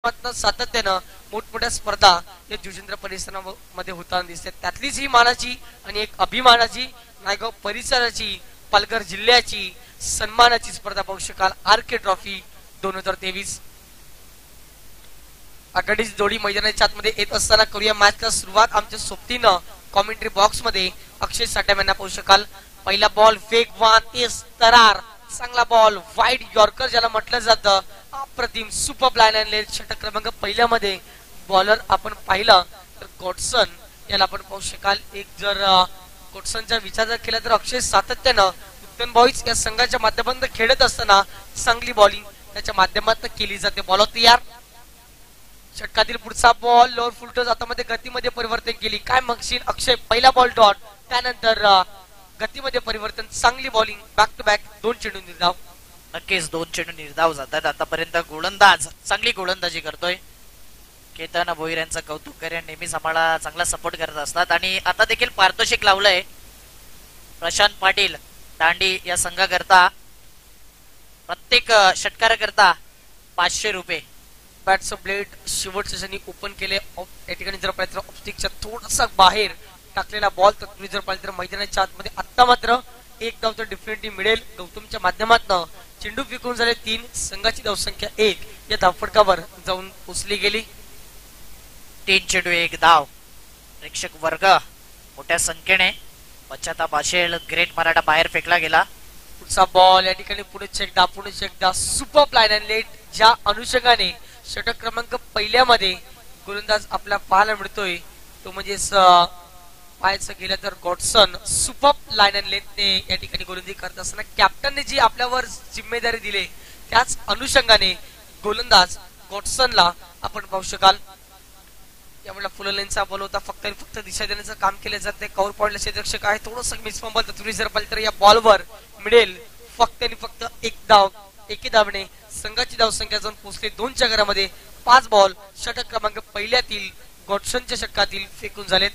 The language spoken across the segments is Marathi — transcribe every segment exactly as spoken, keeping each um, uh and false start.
सातत्यानं मोठमोठ्या स्पर्धा या जुजेंद्र परिसरामध्ये होताना दिसते. त्यातलीच ही मानाची आणि एक अभिमानाची नायगाव परिसराची पालघर जिल्ह्याची सन्मानाची स्पर्धा पाहू शकाल. आर के ट्रॉफी दोन हजार तेवीस आघाडीची जोडी मैदानाच्या आतमध्ये येत असताना करूया मॅचला सुरुवात. आमच्या सोबतीनं कॉमेंट्री बॉक्स मध्ये अक्षय साठे यांना पाहू शकाल. पहिला बॉल वेगवान तेज तरार चांगला बॉल वाईड यॉर्कर ज्याला म्हटलं जातं. अप्रतिम सुपर लाईन अँड षटक क्रमांक पहिल्या मध्ये बॉलर आपण पाहिलं तर गॉडसन याला आपण पाहू शकाल. एक जर गॉडसनचा विचार जर केला तर अक्षय सातत्यानं उत्तम बॉईज या संघाच्या माध्यमातून खेळत असताना चांगली बॉलिंग त्याच्या माध्यमातून केली जाते. बॉल तयार षटकातील पुढचा बॉल लोअर फुलटोज हातामध्ये गतीमध्ये परिवर्तन केली. काय मगशील अक्षय पहिला बॉल डॉट त्यानंतर गतीमध्ये परिवर्तन चांगली बॉलिंग बॅक टू बॅक दोन चेंडू निर्धाव. नक्कीच दोन चेंडू निर्धाव जातात. आतापर्यंत गोलंदाज चांगली गोलंदाजी करतोय. केतन भोईर यांचं कौतुक करेन. नेहमीच आम्हाला चांगला सपोर्ट करत असतात आणि आता देखील पारितोषिक लावलंय प्रशांत पाटील दांडी या संघाकरता प्रत्येक षटकाराकरता पाचशे रुपये. बॅटचं ब्लेड शेवटच्या क्षणी ओपन केले. या ठिकाणी जर पाहिलं तर ऑप्स्टिकच्या थोडासा बाहेर टाकलेला बॉल तर तुम्ही जर पाहिलं तर मैदानाच्या आतमध्ये आता मात्र एक धाव तर डिफरंटली मिळेल. गौतमच्या माध्यमातून चेंडू फेकून झाले तीन. संघाची धावसंख्या एक या धावफटकावर जाऊन पोचली गेली. तीन चेंडू एक धाव. प्रेक्षक वर्ग मोठ्या संख्येने पश्चाताप असेल. ग्रेट मराठा बाहेर फेकला गेला. पुढचा बॉल या ठिकाणी पुढे चेकदा पुढे चेकदा सुपर प्लान अँड लेट ज्या अनुषंगाने षटक क्रमांक पहिल्यामध्ये गोलंदाज आपला पाहायला मिळतोय तो म्हणजे पाहायचं गेलं तर गॉडसन सुपर लाईन अँड लेंथने या ठिकाणी गोलंदाजी करत असताना कॅप्टनने जी आपल्यावर जिम्मेदारी दिली त्याच अनुषंगाने गोलंदाज गॉडसनला आपण पाहू शकाल. यावेळेला फुललेनचा बॉल होता. फक्त फक्त दिशा देण्याचं काम केलं जाते. कव्हर पॉइंटला क्षेत्ररक्षक आहे. थोडंसं मिसफंबल तर तुम्ही जर पाहिलं तर या बॉलवर मिळेल फक्त आणि फक्त एक धाव. एके धावने संघाची धावसंख्या जाऊन पोहोचली दोनच्या घरामध्ये. पाच बॉल षटक क्रमांक पहिल्यातील गॉडसनच्या षटकातील फेकून झालेत.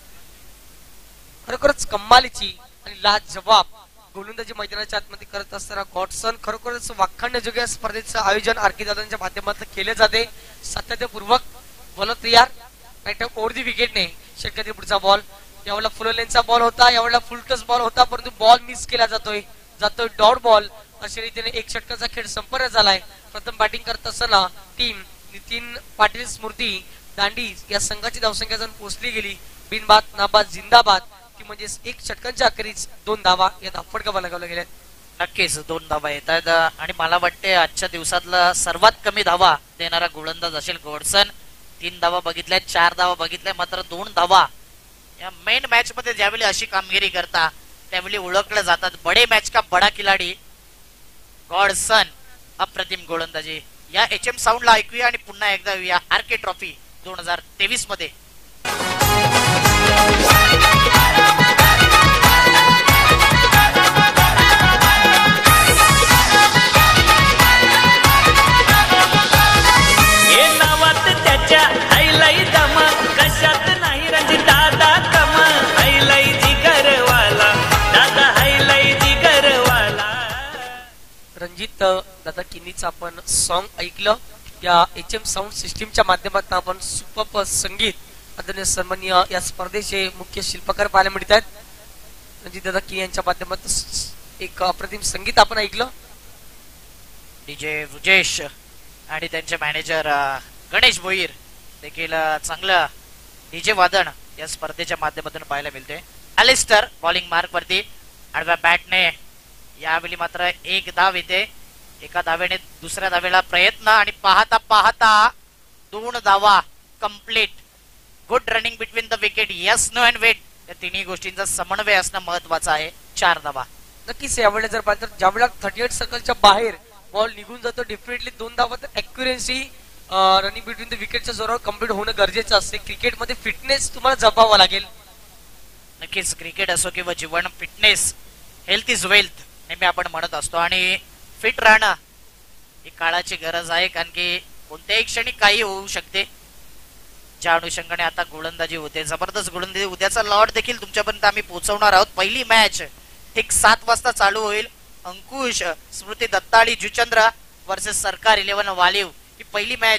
खरोखरच कमालीची आणि लाजवाब गोलंदाजी मैदानाच्या आतमध्ये करत असताना गॉडसन खरोखरच वाखाणण्याजोग्या स्पर्धेचं आयोजन आरके दादांच्या माध्यमातून केले जाते. सातत्यपूर्वक बॉल तयार राईट ओव्हर दी विकेटने षटकातील पुढचा बॉल. यावेळेला फुललेनचा बॉल होता. यावेळेला फुलटस बॉल होता परंतु बॉल मिस केला जातोय जातोय डॉट बॉल. अशा रीतीने एक षटकाचा खेळ संपन्न झालाय. प्रथम बॅटिंग करत असताना टीम नितीन पाटील स्मृती दांडी या संघाची धावसंख्या जाऊन पोहोचली गेली. बिनबाद नाबाद जिंदाबाद ती म्हणजे एक षटकांच्या अखेरीस दोन धावा या धावफटका लगावल्या गेल्या. नक्कीच दोन धावा येत आहेत आणि मला वाटते आजच्या दिवसातला सर्वात कमी धावा देणारा गोलंदाज असेल गॉडसन. तीन धावा बघितल्या चार धावा बघितल्या मात्र दोन धावा. या मेन मॅच मध्ये ज्यावेळी अशी कामगिरी करता त्यावेळी ओळखलं जातात बडे मॅच का बडा खिलाडी गॉडसन. अप्रतिम गोलंदाजी. या एच एम साऊंड ला ऐकूया आणि पुन्हा एकदा येऊया आर के ट्रॉफी दोन हजार तेवीस मध्ये. रणजित दादा किनीचं आपण सॉन्ग ऐकलं. या एच एम साऊंड सिस्टीमच्या माध्यमातून आपण सुपर संगीत आदरणीय सन्माननीय या स्पर्धेचे मुख्य शिल्पकार पाहायला मिळत आहेत. रणजित दादा किनी यांच्या माध्यमातून एक अप्रतिम संगीत आपण ऐकलं. डीजे वृजेश आणि त्यांचे मॅनेजर गणेश भोईर देखील चांगलं डीजे वादन या स्पर्धेच्या माध्यमातून पाहायला मिळते. अलिस्टर बॉलिंग मार्क वरती आडव्या बॅटने यावेळी मात्र एक धाव येते. एका धावेने दुसऱ्या धावेला प्रयत्न आणि पाहता पाहता दोन धावा complete. Good running between the wicket yes no and wait या तिन्ही गोष्टींचा समन्वय असणं महत्वाचं आहे. चार धावा. नक्कीच यावेळेला जर पाहिलं तर ज्यावेळेला थर्टी एट सर्कलच्या बाहेर बॉल निघून जातो डेफिनेटली दोन धावा तर अॅक्युरेन्सी रनिंग बिटवीन द विकेटच्या जोरावर कम्प्लीट होणं गरजेचं असते. क्रिकेटमध्ये फिटनेस तुम्हाला जपावा लागेल. नक्कीच क्रिकेट असो किंवा जीवन फिटनेस हेल्थ इज वेल्थ नेहमी आपण म्हणत असतो आणि फिट राहणं ही काळाची गरज आहे कारण की कोणत्याही क्षणी काही होऊ शकते. ज्या अनुषंगाने आता गोलंदाजी होते जबरदस्त गोलंदाजी. उद्याचा लॉट देखील तुमच्यापर्यंत आम्ही पोहोचवणार आहोत. पहिली मॅच ठीक सात वाजता चालू होईल. अंकुश स्मृती दत्ताळी जुचंद्र वर्सेस सरकार इलेव्हन वालीव ही पहिली मॅच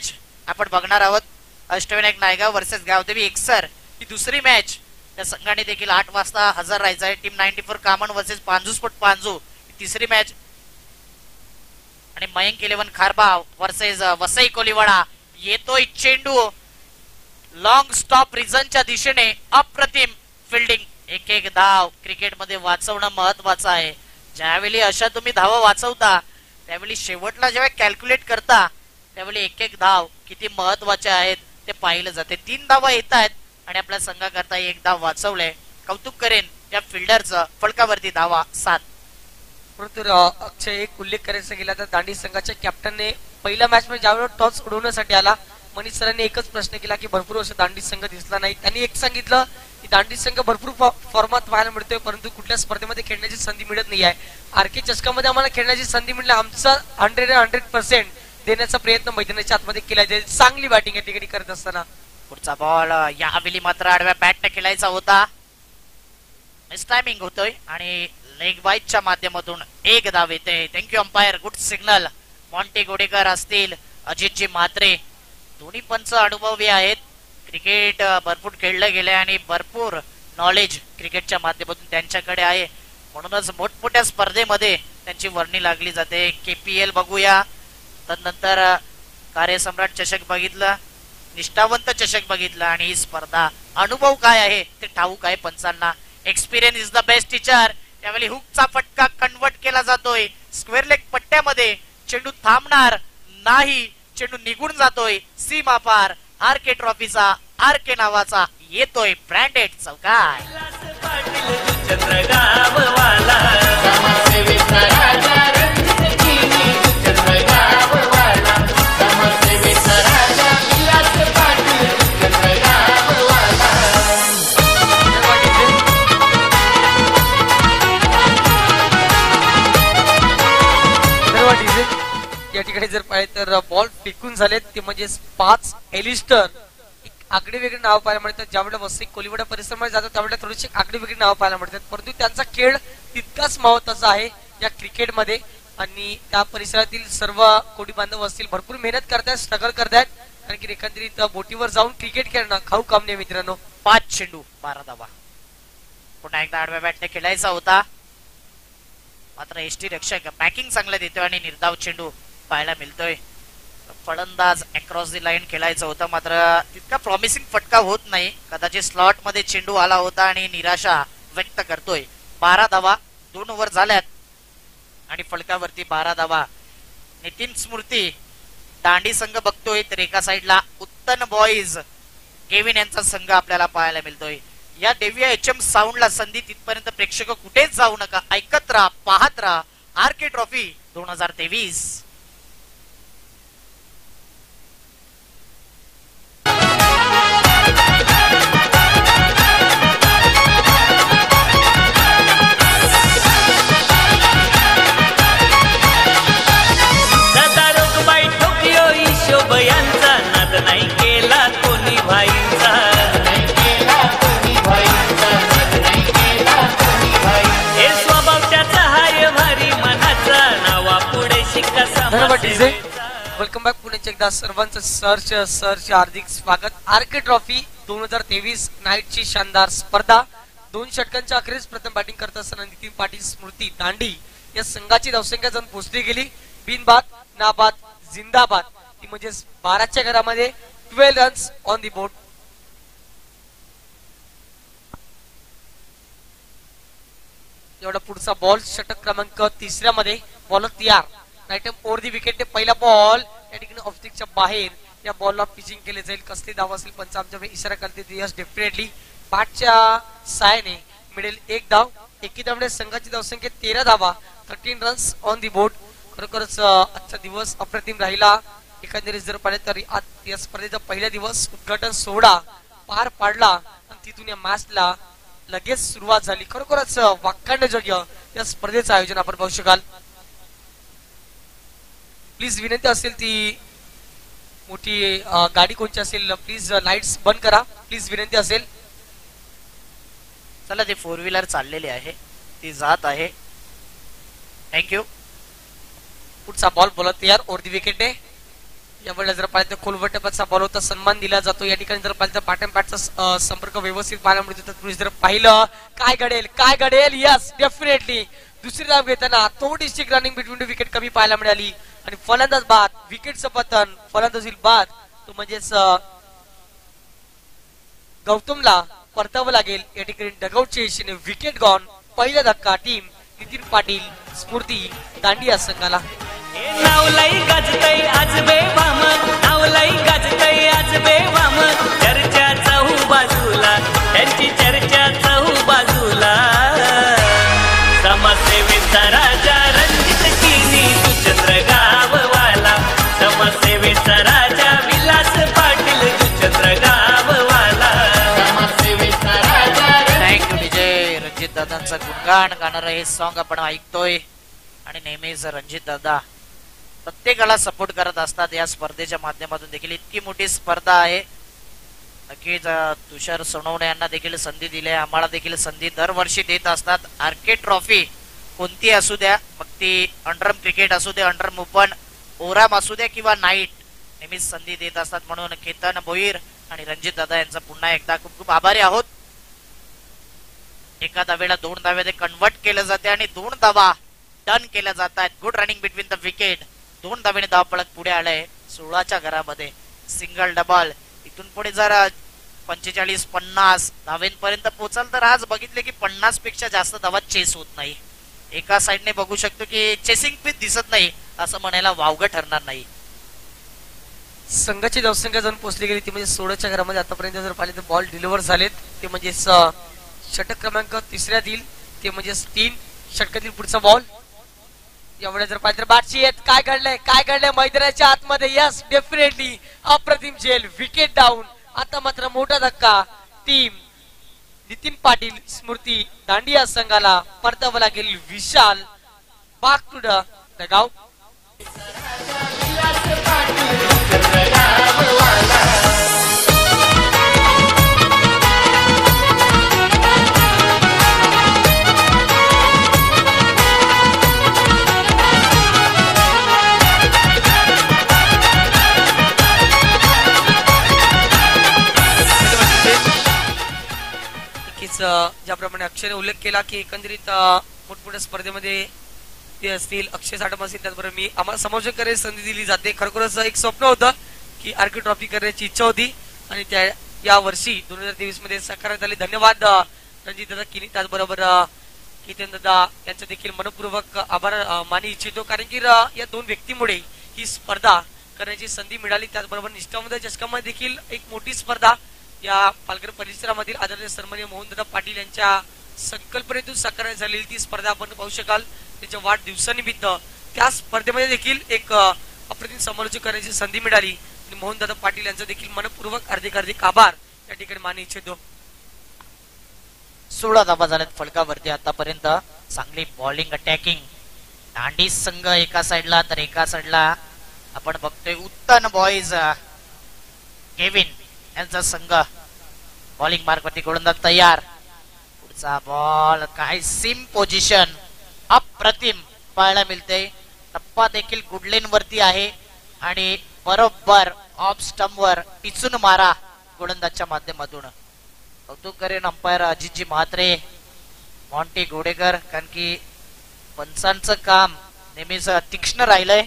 आपण बघणार आहोत अष्टविनायक नायगाव वर्सेस गावदेवी एकसर ही दुसरी मॅच. त्या संघाने देखील आठ वाजता हजर राहायचं आहे. Team ninety four Kaman versus Panju sport Panju ही तिसरी मॅच. आणि मयंक इलेव्हन खारबाव वर्सेस वसई कोलीवाडा. येतोय चेंडू लॉंग स्टॉप रिझनच्या दिशेने. अप्रतिम फिल्डिंग. एक एक धाव क्रिकेटमध्ये वाचवणं महत्वाचं आहे. ज्यावेळी अशा तुम्ही धावा वाचवता त्यावेळी शेवटला जेव्हा कॅल्क्युलेट करता त्यावेळी एक एक धाव किती महत्वाचे आहेत ते पाहिलं जाते. तीन धावा येत आहेत आणि आपल्या संघाकरता एक धाव वाचवले. कौतुक करेन या फिल्डरचं. फलकावरती धावा सात. परंतु अक्षय एक उल्लेख करायचा गेला तर दांडी संघाच्या कॅप्टनने पहिल्या मॅच मध्ये ज्यावेळेस टॉस उडवण्यासाठी आला मनीष सरांनी एकच प्रश्न केला की भरपूर वर्ष दांडी संघ दिसला नाही. त्यांनी एक सांगितलं की दांडी संघ भरपूर फॉर्मात पाहायला मिळतोय परंतु कुठल्या स्पर्धेमध्ये खेळण्याची संधी मिळत नाही आहे. आरके चषकामध्ये आम्हाला खेळण्याची संधी मिळणार आमचा हंड्रेड हंड्रेड पर्सेंट देण्याचा प्रयत्न मैदानाच्या आतमध्ये केला जाईल. चांगली बॅटिंग या ठिकाणी करत असताना पुढचा बॉल यावेळी मात्र आडव्या बॅटने खेळायचा होता. मिस टायमिंग होतोय आणि लेग बाईटच्या माध्यमातून एक धाव येते. Thank you umpire. Good signal. Monte Godekar असतील अजितजी म्हात्रे दोन्ही पंच अनुभवी आहेत. क्रिकेट भरपूर खेळलं गेलंय आणि भरपूर नॉलेज क्रिकेटच्या माध्यमातून त्यांच्याकडे आहे. म्हणूनच मोठमोठ्या स्पर्धेमध्ये त्यांची वर्णी लागली जाते. केपीएल बघूया तदनंतर कार्यसम्राट चषक बघितलं निष्ठावंत चषक बघितला आणि ही स्पर्धा अनुभव काय आहे ते ठाऊक आहे पंचांना. Experience is the best teacher. त्यावेळी हुकचा फटका कन्वर्ट केला जातोय स्क्वेअर लेग पट्ट्यामध्ये. चेंडू थांबणार नाही. चेंडू निघून जातोय सीमा पार. आर के ट्रॉफीचा आर के नावाचा येतोय ब्रँडेड चौकार. या ठिकाणी जर पाहिजे तर बॉल फेकून झालेत ते म्हणजे पाच एलिस्टर. आकडे वेगळे नाव पाहायला मिळतात. ज्यावेळेला वसई कोलीवाडा परिसरामध्ये जातात त्यावेळेला थोडीशी आकडे वेगळी नाव पाहायला मिळतात परंतु त्यांचा खेळ तितकाच महत्वाचा आहे या क्रिकेटमध्ये. आणि त्या परिसरातील सर्व कोडी बांधव असतील भरपूर मेहनत करतायत स्ट्रगल करतायत कारण की एकंदरीत बोटीवर जाऊन क्रिकेट खेळणं खाऊ काम नाही मित्रांनो. पाच चेंडू बारा धावा. पुन्हा एकदा आडव्या बॅटने खेळायचा होता मात्र एसटी रक्षक बॅकिंग चांगलं देतोय आणि निर्धाव चेंडू पाहायला मिळतोय. फलंदाज अक्रॉस दी लाईन खेळायचं होतं मात्र तितका प्रॉमिसिंग फटका होत नाही. कदाचित स्लॉट मध्ये चेंडू आला होता आणि निराशा व्यक्त करतोय. बारा धावा दोन ओव्हर झाल्यात आणि फलकावरती बारा धावा. नितीन स्मृती दांडी संघ बघतोय तर एका साइडला उत्तन बॉईज केविन यांचा संघ आपल्याला पाहायला मिळतोय. या डेव्हिया एच एम साऊंडला संधी तिथपर्यंत प्रेक्षक कुठेच जाऊ नका. ऐकत राहा पाहत राहा आर के ट्रॉफी दोन हजार तेवीस. यांचा नाद नाही केला कोणी भाईंचा. हे स्वभाव त्याचा हाय भारी मनाचा नावा पुढे शिक्का. वेलकम बॅक पुण्याच्या एकदा सर्वांचं सर्च सर्च हार्दिक स्वागत. आर के ट्रॉफी दोन हजार तेवीस नाईटची शानदार स्पर्धा. दोन षटकांच्या अखेरीस प्रथम बॅटिंग करत असताना नितीन पाटील स्मृती दांडी या संघाची धावसंख्या जाऊन पोहोचली गेली. बिनबाद नाबाद जिंदाबाद ती म्हणजे बाराच्या घरामध्ये twelve runs on the board. एवढा पुढचा बॉल षटक क्रमांक तिसऱ्या मध्ये बॉलर तयार. Right over the wicket. पहिला बॉल या ठिकाणी ऑफस्टिकच्या बाहेर. या बॉलला पिचिंग केले जाईल. कसली धाव असेल पंच आमच्याकडे इशारा करते यस डेफिनेटली. पाठच्या सायने मिळेल एक धाव. एकी धावडे संघाची धावसंख्या तेरा धावा. Thirteen runs on the board. खरोखरच आजचा दिवस अप्रतिम राहिला. एकंदरीत जर पाहिलं तरी आज या स्पर्धेचा पहिला दिवस उद्घाटन सोहळा पार पाडला आणि तिथून या मॅचला लगेच सुरुवात झाली. खरोखरच वाखाणण्याजोग्य या स्पर्धेचं आयोजन आपण पाहू शकाल. प्लीज विनंती असेल ती मोठी गाडी कोणची असेल प्लीज लाईट्स बंद करा प्लीज विनंती असेल. चला ते फोर व्हीलर चाललेली आहे ती जात आहे. थँक्यू. पुढचा बॉल बोलत तयार ओव्हर दी विकेट. यावेळेला जर पाहिलं तर खोलवर टप्प्याचा बॉल होता, सन्मान दिला जातो. या ठिकाणी जर पाहिलं तर पाटण पॅटचा संपर्क व्यवस्थित पाहायला मिळतो. तर तुम्ही जर पाहिलं काय घडेल काय घडेल, यस डेफिनेटली दुसरी धाव घेताना थोडीशी रनिंग बिटवीन विकेट कमी पाहायला मिळाली आणि फलंदाज बाद, विकेटचं पतन, फलंदाजील बाद. तो म्हणजेच गौतमला परतावं लागेल. या ठिकाणी डगआउटच्या दिशेने विकेट गॉन. पहिला धक्का टीम नितीन पाटील स्फूर्ती दांडिया संघाला. नावलाई गाजतय आज बेवाम, नावलाई गाजतय आज बेवाम, चर्चा चहू बाजूला, त्यांची चर्चा चहू बाजूला. समाजसेवेचा राजा रणजित किनी दुचंद्र गाववाला, समाजसेवेचा राजा विलास पाटील दुचंद्र गाववाला. थँक्यू विजय. रणजित दादांचं गुणगान गाणारं हे सॉन्ग आपण ऐकतोय आणि नेहमीच रणजित दादा प्रत्येकाला सपोर्ट करत असतात. या स्पर्धेच्या माध्यमातून देखील इतकी मोठी स्पर्धा आहे. नक्कीच तुषार सोनवणे यांना देखील संधी दिली आहे, आम्हाला देखील संधी दरवर्षी देत असतात. आर्के ट्रॉफी कोणती असू द्या, मग ती अंडरम क्रिकेट असू द्या, अंडरम ओपन, ओराम असू द्या किंवा नाईट, नेहमीच संधी देत असतात. म्हणून केतन भोईर आणि रणजित दादा यांचा पुन्हा एकदा खूप खूप आभारी आहोत. एका धावेला दोन धाव्यामध्ये कन्वर्ट केलं जाते आणि दोन धावा डन केल्या जातात. Good running between the wicket. दोन धावेने धाव पळत पुढे आलंय सोळाच्या घरामध्ये. सिंगल डबल इथून पुढे जर पंचेचाळीस पन्नास धावेंपर्यंत पोहोचाल तर आज बघितले की पन्नास पेक्षा जास्त धावा चेस होत नाही. एका साइडने बघू शकतो की चेसिंग पिच दिसत नाही, असं म्हणायला वावगं ठरणार नाही. संघाची धावसंख्या जाऊन पोहोचली गेली ती म्हणजे सोळाच्या घरामध्ये. आतापर्यंत जर पाहिले तर बॉल डिलिव्हर झालेत ते म्हणजे षटक क्रमांक तिसऱ्यात येईल, ते म्हणजे तीन षटकातील पुढचा बॉल. यामुळे जर पाहिजे बाटशी येत काय घडलंय काय घडलंय मैदानाच्या आतमध्ये, यस डेफिनेटली अप्रतिम झेल, विकेट डाऊन. आता मात्र मोठा धक्का टीम नितीन पाटील स्मृती दांडिया संघाला. परतावं लागेल विशाल बाक टू द डगआउट. ज्याप्रमाणे अक्षयने उल्लेख केला की एकंदरीत मोठमोठ्या स्पर्धेमध्ये ते असतील, अक्षय साठम असतील, त्याचबरोबर मी आम्हाला समालोचन करायची संधी दिली जाते. खरोखरच एक स्वप्न होतं की आर्की ट्रॉफी करण्याची इच्छा होती आणि त्या या वर्षी दोन हजार तेवीस मध्ये साकार झाले. धन्यवाद रणजित दादा किनी, त्याचबरोबर केतन दादा यांचं देखील मनपूर्वक आभार मानू इच्छितो. कारण की या दोन व्यक्तीमुळे ही स्पर्धा करण्याची संधी मिळाली. त्याचबरोबर निष्ठामध्ये चषकामध्ये देखील एक मोठी स्पर्धा या पालघर परिसरामधील आदरणीय सन्माननीय मोहनदादा पाटील यांच्या संकल्पनेतून साकार झालेली ती स्पर्धा आपण पाहू शकाल. त्यांच्या वाढदिवसानिमित्त त्या स्पर्धेमध्ये देखील एक अप्रतिम समालोचन करण्याची संधी मिळाली आणि मोहनदादा पाटील यांचा देखील मनपूर्वक हार्दिक हार्दिक आभार या ठिकाणी मानू इच्छितो. सोळा धावा झाल्यात फलकावरती आतापर्यंत. चांगली बॉलिंग अटॅकिंग. दांडी संघ एका साइडला तर एका साइडला आपण बघतोय उत्तन बॉईज केविन यांचा संघ. बॉलिंग मार्क वरती गोलंदाज तयार. पुढचा बॉल काय सिम पोझिशन अप्रतिम पाहायला मिळते. टप्पा देखील गुडलेन वरती आहे आणि बरोबर ऑफ स्टंप वर टिचून मारा गोलंदाजच्या माध्यमातून. कौतुक करेन अंपायर अजितजी म्हात्रे, मॉन्टी घोडेकर, कारण की पंचांचं काम नेहमीच तीक्ष्ण राहिलंय.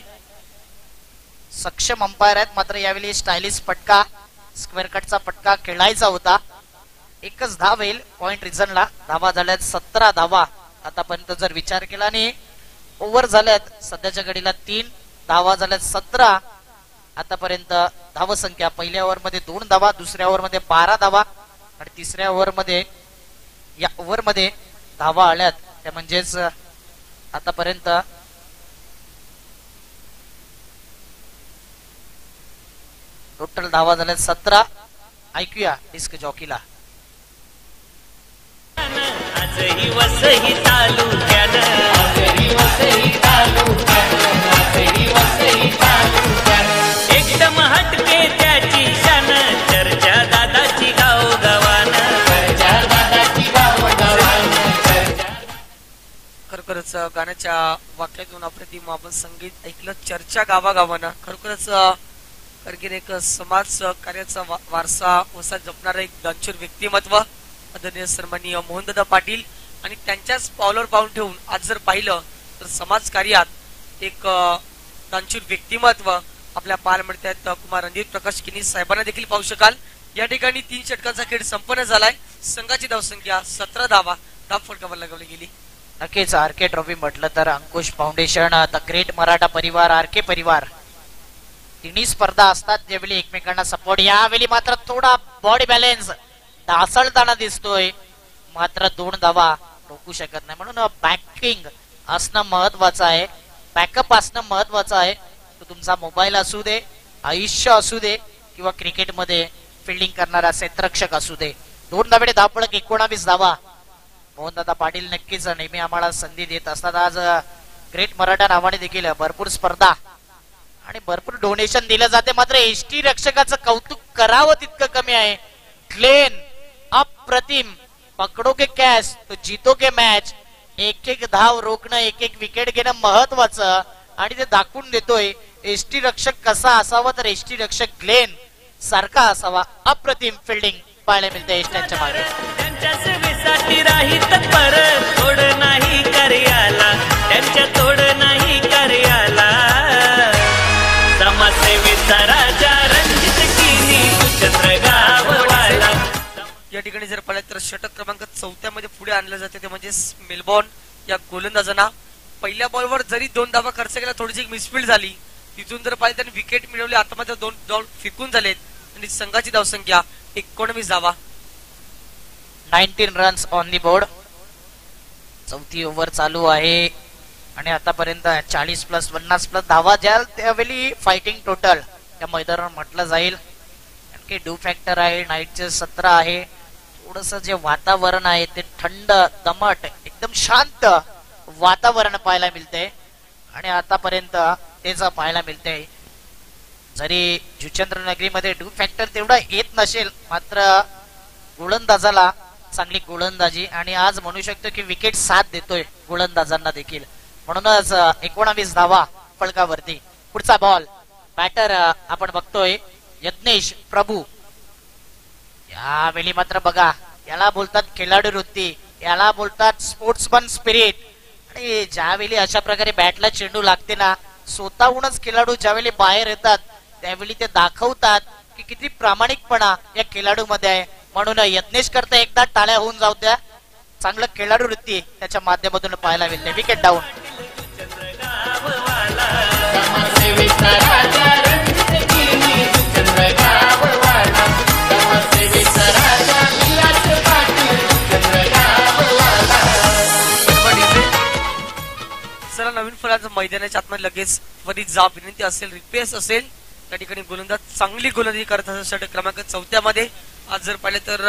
सक्षम अंपायर आहेत, मात्र यावेळी स्टायलिश फटका स्क्वेअर कटचा फटका खेळायचा होता. एकच धाव येईल पॉइंट रिझनला. धावा झाल्यात सतरा धावा आतापर्यंत जर विचार केला आणि ओव्हर झाल्यात सध्याच्या घडीला तीन. धावा झाल्यात सतरा आतापर्यंत. धाव संख्या पहिल्या ओव्हर मध्ये दोन धावा, दुसऱ्या ओव्हर मध्ये बारा धावा आणि तिसऱ्या ओव्हर मध्ये या ओव्हर मध्ये धावा आल्यात त्या म्हणजेच आतापर्यंत टोटल धावा झाल्यात सतरा. ऐकूया डिस्क जॉकीला. आजही वसई तालुक्यानं, आजही वसई तालुक्यानं, आजही वसई तालुक्यानं एकदम हटके त्याची शान. चर्चा दादाची गाव गावानं, चर्चा दादाची गाव गावानं. खरोखरच गाण्याच्या वाक्यातून अप्रतिम आपण संगीत ऐकलं. चर्चा गावागावानं खरोखरच कारण की एक समाज कार्याचा वा- वारसा वसा जपणारा एक दानशूर व्यक्तिमत्व आदरणीय सन्माननीय मोहनदादा पाटील आणि त्यांच्याच पावलावर पाऊल ठेवून आज जर पाहिलं तर समाज कार्यात एक अ, दानशूर व्यक्तिमत्व आपल्या पाहायला मिळत आहेत. कुमार रणजित प्रकाश किनी साहेबांना देखील पाहू शकाल. या ठिकाणी तीन षटकांचा खेळ संपन्न झालाय. संघाची धावसंख्या सतरा धावा धाव फटकावर लगावली गेली. नक्कीच आर के ट्रॉफी म्हटलं तर Ankush foundation, the great Maratha परिवार, आर के परिवार तिन्ही स्पर्धा असतात ज्यावेळी एकमेकांना सपोर्ट. यावेळी मात्र थोडा बॉडी बॅलन्स ढासळताना दिसतोय, मात्र दोन धावा रोखू शकत नाही. म्हणून बॅकिंग असणं महत्वाचं आहे, बॅकअप असणं महत्वाचं आहे. तो तुमचा मोबाईल असू दे, आयुष्य असू दे किंवा क्रिकेटमध्ये फिल्डिंग करणारा क्षेत्ररक्षक असू दे. दोन धावेने धावपळक एकोणावीस धावा. मोहनदादा पाटील नक्कीच नेहमी आम्हाला संधी देत असतात. आज ग्रेट मराठा नावाने देखील भरपूर स्पर्धा आणि भरपूर डोनेशन दिलं जाते, मात्र एसटी रक्षकाचं कौतुक करावं तितकं कमी आहे. ग्लेन अप्रतिम, पकडोगे कॅच तो जीतोगे मॅच. एक एक धाव रोखणं, एक एक विकेट घेणं महत्वाचं आणि ते दाखवून देतोय एसटी रक्षक कसा असावा. तर एसटी रक्षक ग्लेन सारखा असावा. अप्रतिम फिल्डिंग पाहायला मिळते एसट्यांच्या मागे. त्यांच्या सेवेसाठी राही तत्पर, तोड नाही कार्याला, त्यांच्या तोड नाही कार्याला. समाजसेवेचा राजा रणजित किनी चंद्रगाव वाला. या ठिकाणी जर पाहिलं तर षटक क्रमांक चौथ्या मध्ये पुढे आणलं जाते ते म्हणजे मेलबॉर्न या गोलंदाजांना. पहिल्या बॉलवर जरी दोन धावा खर्च केला, थोडीशी एक मिसफील्ड झाली, तिथून जर पाहिलं त्यांनी विकेट मिळवली, आता मात्र दोन बॉल फेकून झालेत आणि संघाची धावसंख्या एकोणवीस धावा. Nineteen runs on the board. चौथी ओव्हर चालू आहे आणि आतापर्यंत चाळीस प्लस पन्नास प्लस धावा ज्याल त्यावेळी फायटिंग टोटल त्या मैदानावर म्हटलं जाईल. आणखी डू फॅक्टर आहे, नाईटचे सतरा आहे. थोडस जे वातावरण आहे ते थंड दमट एकदम शांत वातावरण पाहायला मिळते आणि आतापर्यंत तेच पाहायला मिळते. जरी जुचंद्र नगरीमध्ये डू फॅक्टर तेवढा येत नसेल, मात्र गोलंदाजाला चांगली गोलंदाजी आणि आज म्हणू शकतो की विकेट साथ देतोय गोलंदाजांना देखील. म्हणूनच एकोणावीस धावा फलकावरती. पुढचा बॉल बॅटर आपण बघतोय यज्ञेश प्रभू. यावेळी मात्र बघा, याला बोलतात खेळाडू वृत्ती, याला बोलतात स्पोर्ट्समन स्पिरिट. आणि ज्यावेळी अशा प्रकारे बॅटला चेंडू लागते ना, स्वतःहूनच खेळाडू ज्यावेळी बाहेर येतात त्यावेळी ते दाखवतात की किती प्रामाणिकपणा या खेळाडू मध्ये आहे. म्हणून यज्ञेश करता एकदा टाळ्या होऊन जाऊ द्या. चांगलं खेळाडू वृत्ती त्याच्या माध्यमातून पाहायला मिळते. Wicket down. चला नवीन फळाचं मैदानाच्या आतमध्ये लगेच वरी जा विनंती असेल, रिक्वेस्ट असेल. त्या ठिकाणी गोलंदाज चांगली गोलंदाजी करत असतात षटक क्रमांक चौथ्या मध्ये. आज जर पाहिलं तर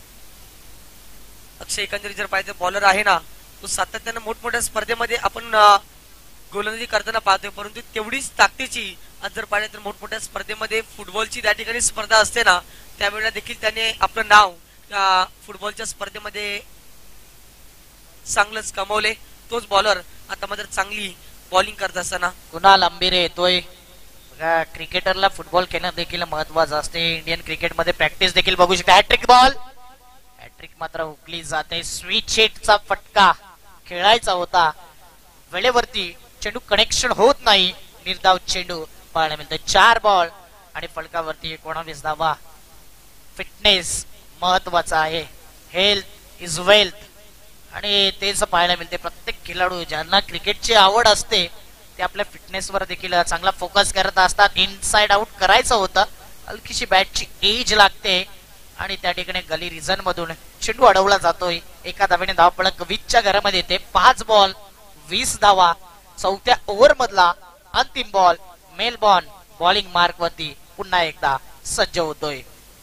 अक्षय एकंदरीत जर पाहिजे बॉलर आहे ना, तो सातत्यानं मोठमोठ्या स्पर्धेमध्ये आपण गोलंदाजी करताना पाहतोय, परंतु तेवढीच ताकदीची आज जर पाहिलं तर मोठमोठ्या स्पर्धेमध्ये फुटबॉलची त्या ठिकाणी स्पर्धा असते ना, त्यावेळेला देखील त्याने आपलं नाव त्या फुटबॉलच्या स्पर्धेमध्ये चांगलंच कमवले. तोच बॉलर आता मात्र चांगली बॉलिंग करत असताना कुणाल अंबिरे येतोय. क्रिकेटरला फुटबॉल खेळणं देखील महत्वाचं असते. इंडियन क्रिकेटमध्ये प्रॅक्टिस देखील बघू शकता. हॅट्रिक बॉल, हॅट्रिक मात्र हुकली जाते. स्वीट शीटचा फटका खेळायचा होता, वेळेवरती चेंडू कनेक्शन होत नाही. निर्धाव चेंडू पाहायला मिळतो. चार बॉल आणि फलकावरती एकोणावीस धावा. फिटनेस महत्वाचा आहे, हेल्थ इज वेल्थ आणि तेच पाहायला मिळते. प्रत्येक खेळाडू ज्यांना क्रिकेटची आवड असते ते आपल्या फिटनेसवर देखील चांगला फोकस करत असतात. इनसाइड आउट करायचं होतं, हलकीशी बॅटची एज लागते आणि त्या ठिकाणी गली रिझन मधून चेंडू अडवला जातोय. एका धावेने धावपळक वीसच्या घरामध्ये येते. पाच बॉल वीस धावा. चौथ्या ओव्हर मधला अंतिम बॉल. मेलबॉर्न बॉलिंग मार्क वरती पुन्हा एकदा सज्ज होतोय.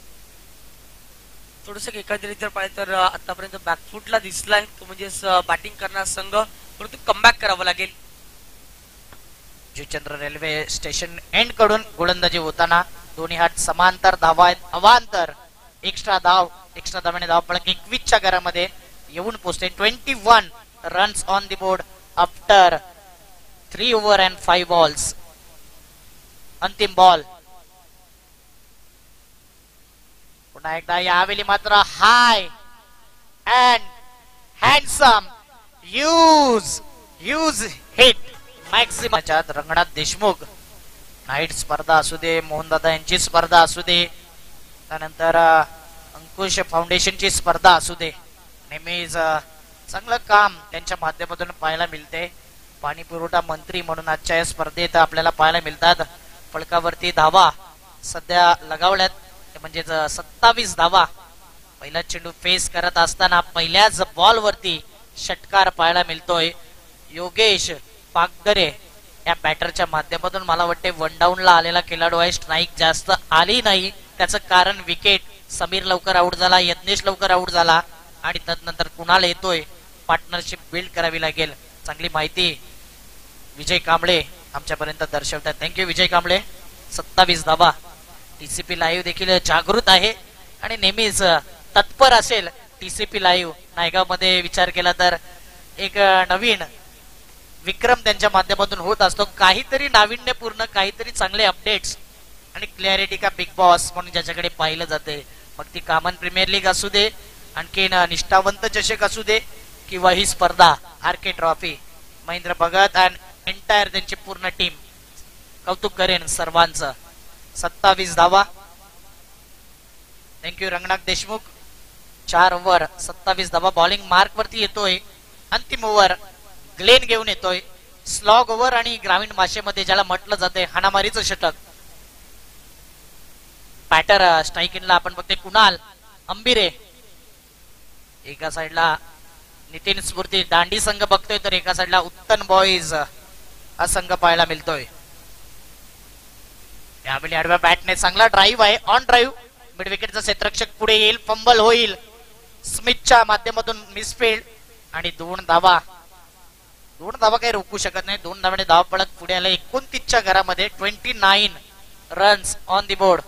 थोडस एकंदरीत जर पाहिजे तर आतापर्यंत बॅकफुटला दिसलाय तो म्हणजे बॅटिंग करणारा संघ, परंतु कमबॅक करावं लागेल. जुचंद्र रेल्वे स्टेशन एंड कडून गोलंदाजी होताना दोन्ही हात समांतर धावा आहेत. अवांतर एक्स्ट्रा धाव, एक्स्ट्रा धावाने धावपळक एकवीसच्या घरामध्ये येऊन पोहोचते. Twenty one runs on the board after three over and five balls. अंतिम बॉल पुन्हा एकदा यावेळी मात्र high and handsome use use hit maximum. Ranganath Deshmukh night स्पर्धा असू दे, मोहनदादा यांची स्पर्धा असू दे, त्यानंतर अंकुश फाउंडेशनची स्पर्धा असू दे, नेहमीच चांगलं काम त्यांच्या माध्यमातून पाहायला मिळते. पाणी पुरवठा मंत्री म्हणून आजच्या या स्पर्धेत आपल्याला पाहायला मिळतात. फलकावरती धावा सध्या लगावल्यात, म्हणजेच सत्तावीस धावा. पहिला चेंडू फेस करत असताना पहिल्याच बॉल वरती षटकार पाहायला मिळतोय. योगेश पागदरे या बॅटरच्या माध्यमातून मला वाटते वन डाऊन ला आलेला खेळाडू आहे. स्ट्राईक जास्त आली नाही, त्याचं कारण विकेट. समीर लवकर आउट झाला, यज्ञेश लवकर आउट झाला आणि त्यानंतर कुणाल येतोय. पार्टनरशिप बिल्ड करावी लागेल. चांगली माहिती विजय कांबळे आमच्यापर्यंत दर्शवतात. थँक्यू विजय कांबळे. सत्तावीस धावा. टीसीपी लाईव्ह देखील जागृत आहे आणि नेहमीच तत्पर असेल. टीसीपी लाईव्ह नायगाव मध्ये विचार केला तर एक नवीन विक्रम त्यांच्या माध्यमातून होत असतो. काहीतरी नाविन्यपूर्ण, काहीतरी चांगले अपडेट्स आणि क्लॅरिटी का बिग बॉस म्हणून ज्याच्याकडे पाहिलं जाते. मग ती कॉमन प्रीमियर लीग असू दे, आणखीन निष्ठावंत चषक असू दे, किंवा ही स्पर्धा R K trophy. Mahendra Bhagat and entire त्यांची पूर्ण टीम कौतुक करेन सर्वांचं. सत्तावीस धावा. थँक्यू रंगनाथ देशमुख. चार ओव्हर सत्तावीस धावा. बॉलिंग मार्क वरती येतोय. अंतिम ओव्हर ग्लेन घेऊन येतोय. स्लॉग ओव्हर आणि ग्रामीण भाषेमध्ये ज्याला म्हटलं जाते हाणामारीचं षटक. बॅटर स्ट्राईक इनला आपण बघतोय कुणाल अंबिरे. एका साइडला नितीन स्फूर्ती दांडी संघ बघतोय, तर एका साइडला उत्तन बॉईज हा संघ पाहायला मिळतोय. यावेळी आडव्या बॅटने चांगला ड्राईव्ह आहे. ऑन ड्राईव्ह मिड विकेटचा क्षेत्ररक्षक पुढे येईल, फंबल होईल. स्मिथच्या माध्यमातून मिसफिल्ड आणि दोन धावा. दोन धावा काही रोखू शकत नाही. दोन धावाने धाव पळत पुढे आला. एकोणतीसच्या घरामध्ये twenty nine runs on the board.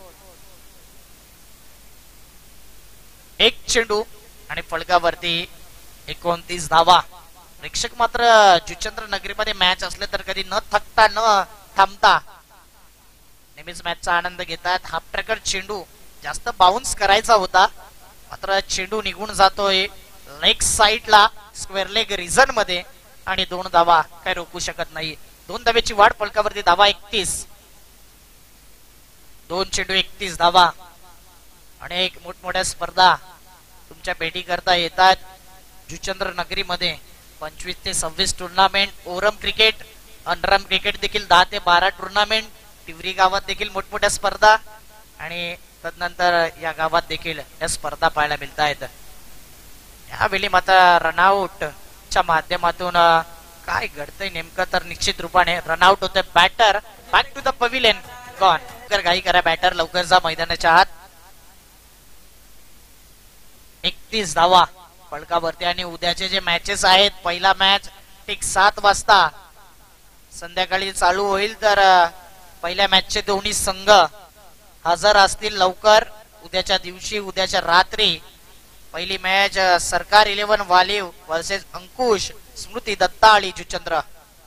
एक चेंडू आणि फलकावरती एकोणतीस धावा. प्रेक्षक मात्र जुचंद्र नगरीमध्ये मॅच असले तर कधी न थकता न थांबता नेहमीच मॅचचा आनंद घेतात. हाफ ट्रॅकर चेंडू जास्त बाउन्स करायचा होता, मात्र चेंडू निघून जातोय लेग साइडला स्क्वेअर लेग रिझन मध्ये आणि दोन धावा काय रोखू शकत नाही. दोन धाव्याची वाढ. फलकावरती धावा एकतीस. दोन चेंडू एकतीस धावा. अनेक मोठमोठ्या स्पर्धा तुमच्या भेटी करता येतात. जुचंद्र नगरी मध्ये पंचवीस ते सव्वीस टुर्नामेंट. ओरम क्रिकेट, अनरम क्रिकेट देखील दहा ते बारा टुर्नामेंट. टिवरी गावात देखील मोठमोठ्या स्पर्धा आणि तदनंतर या गावात देखील या स्पर्धा पाहायला मिळत आहेत. यावेळी मात्र रनआउट च्या माध्यमातून काय घडतंय नेमकं तर निश्चित रूपाने रनआउट होतोय. Batter back to the pavilion gone. लवकर घाई करा बॅटर, लवकर जा मैदानाच्या आत. एकतीस धावा फलकावरती. आणि उद्याचे जे मॅचेस आहेत, पहिला मॅच ठीक सात वाजता संध्याकाळी चालू होईल, तर पहिल्या मॅचचे दोन्ही संघ हजर असतील लवकर उद्याच्या दिवशी, उद्याच्या रात्री. पहिली match Sarkar eleven Waliv versus Ankush Smruti Datta आणि Juchandra.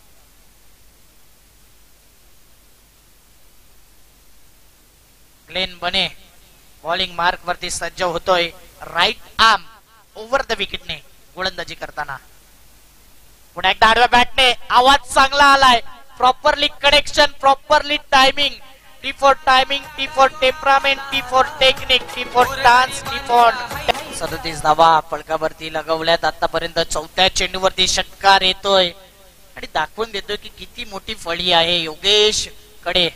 Glen Bane bowling mark वरती सज्ज होतोय. राईट आर्म ओव्हर द विकेटने गोलंदाजी करताना. पुन्हा एकदा आडव्या बॅटने आवाज चांगला आलाय. Properly connection, properly timing. T for timing, T for temperament, T for technique, T for dance, T for. सदतीस धावा फलकावरती लगवल्यात. आतापर्यंत चौथ्या चेंडूवरती षटकार येतोय आणि दाखवून देतोय की किती मोठी फळी आहे योगेश कडे.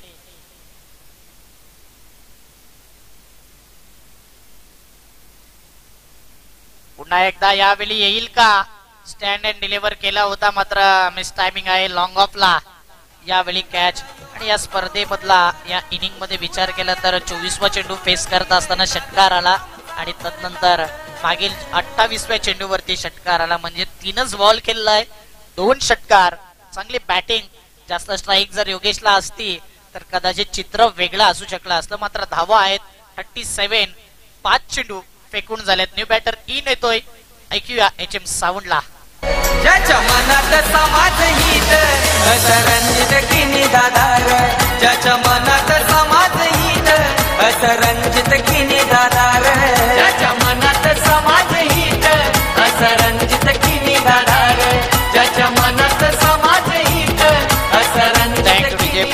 पुन्हा एकदा यावेळी येईल का? स्टँड अँड डिलिव्हर केला होता, मात्र मिस टायमिंग आहे लॉंग ऑफला. यावेळी कॅच. आणि या स्पर्धेमधला या इनिंग मध्ये विचार केला तर चोवीसवा चेंडू फेस करत असताना षटकार आला आणि तदनंतर मागील अठ्ठावीसव्या चेंडूवरती षटकार आला. म्हणजे तीनच बॉल खेळलाय, दोन षटकार. चांगली बॅटिंग. जास्त स्ट्राईक जर योगेशला असती तर कदाचित चित्र वेगळं असू शकलं असतं. मात्र धावा आहेत थर्टी सेव्हन. पाच चेंडू फेकून झालेत. न्यू बॅटर इन येतोय. ऐकूया एच एम साऊंडला. ज्याच्या मनात समाज हित असरंजित किनी दादार. ज्याच्या मनात समाज हित असरंजित किनी दादार.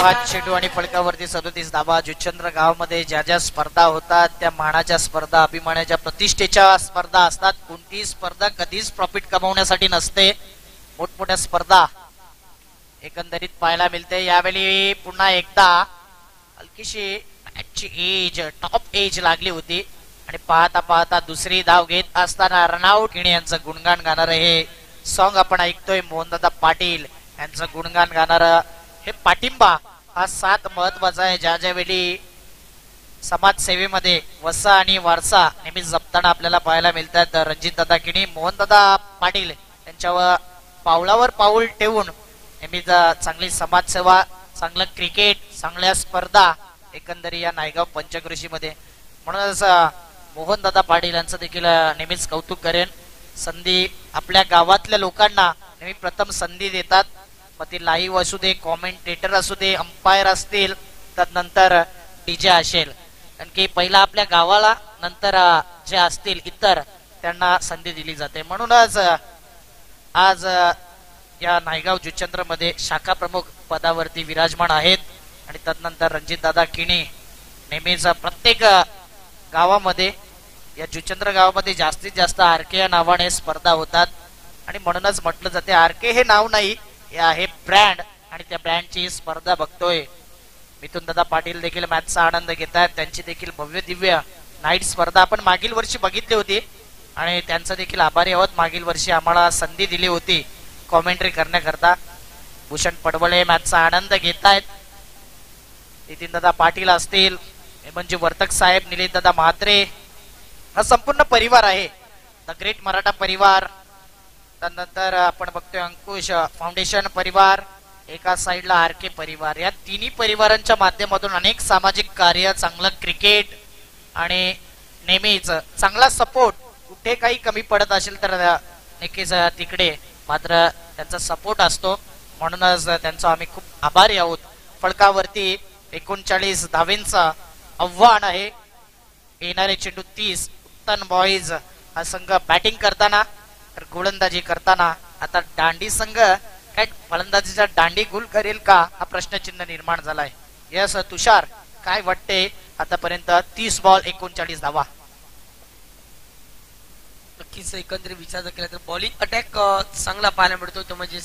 बाद चेंडू आणि फलकावरती सदोतीस धावा. जुचंद्र गावामध्ये ज्या ज्या स्पर्धा होतात त्या मानाच्या स्पर्धा, अभिमानाच्या, प्रतिष्ठेच्या स्पर्धा असतात. कोणतीही स्पर्धा कधीच प्रॉफिट कमावण्यासाठी नसते. मोठमोठ्या स्पर्धा एकंदरीत पाहायला मिळते. यावेळी पुन्हा एकदा हलकीशी मॅचची एज, टॉप एज लागली होती आणि पाहता पाहता दुसरी धाव घेत असताना रनआउट घेणे यांचं गुणगान गाणार हे सॉन्ग आपण ऐकतोय. मोहनदादा पाटील यांचं गुणगान गाणार हे पाठिंबा हा साथ महत्वाचा आहे. ज्या ज्या वेळी समाजसेवेमध्ये वसा आणि वारसा नेहमी जपताना आपल्याला पाहायला मिळतात. रणजित दादा किणी, मोहनदादा पाटील यांच्यावर पावलावर पाऊल ठेवून नेहमीच चांगली समाजसेवा, चांगलं क्रिकेट, चांगल्या स्पर्धा एकंदरी या नायगाव पंचकृषी मध्ये. म्हणूनच मोहनदादा पाटील यांचं देखील नेहमीच कौतुक करेन. संधी आपल्या गावातल्या लोकांना नेहमी प्रथम संधी देतात. मग ती लाईव्ह असू दे, कॉमेंटेटर असू दे, अंपायर असतील, त्यानंतर डीजे असेल. कारण की पहिला आपल्या गावाला, नंतर जे असतील इतर त्यांना संधी दिली जाते. म्हणूनच आज या नायगाव जुचंद्र मध्ये शाखा प्रमुख पदावरती विराजमान आहेत. आणि त्यानंतर रणजित दादा किणी नेहमीच प्रत्येक गावामध्ये, या जुचंद्र गावामध्ये जास्तीत जास्त आरके या नावाने स्पर्धा होतात. आणि म्हणूनच म्हटलं जाते आरके हे नाव नाही, हे आहे ब्रँड. आणि त्या ब्रँडची स्पर्धा बघतोय. मिथुन दादा पाटील देखील मॅचचा आनंद घेत आहेत. त्यांची देखील भव्य दिव्य नाईट स्पर्धा आपण मागील वर्षी बघितली होती आणि त्यांचं देखील आभारी आहोत. मागील वर्षी आम्हाला संधी दिली होती कॉमेंट्री करण्याकरता. भूषण पडवळे मॅचचा आनंद घेत आहेत. नितीन दादा पाटील असतील, म्हणजे वर्तक साहेब, निलेश दादा म्हात्रे, हा संपूर्ण परिवार आहे, द ग्रेट मराठा परिवार. त्यानंतर आपण बघतोय अंकुश फाउंडेशन परिवार, एका साइडला आर के परिवार. या तिन्ही परिवारांच्या माध्यमातून अनेक सामाजिक कार्य, चांगलं क्रिकेट आणि नेहमीच चांगला सपोर्ट. कुठे काही कमी पडत असेल तर नक्कीच तिकडे मात्र त्यांचा सपोर्ट असतो. म्हणूनच त्यांचा आम्ही खूप आभारी आहोत. फलकावरती एकोणचाळीस धावेंचा आव्हान आहे. येणारे चेंडू तीस. उत्तन बॉईज हा संघ बॅटिंग करताना तर गोलंदाजी करताना आता दांडी संघ काय फलंदाजीचा दांडी गुल करेल का हा प्रश्नचिन्ह निर्माण झालाय. यस तुषार, काय वाटते आतापर्यंत? तीस बॉल एकोणचाळीस धावा. नक्कीच एकंदरीत विचार जर केला तर बॉलिंग अटॅक चांगला पाहायला मिळतो. तो म्हणजे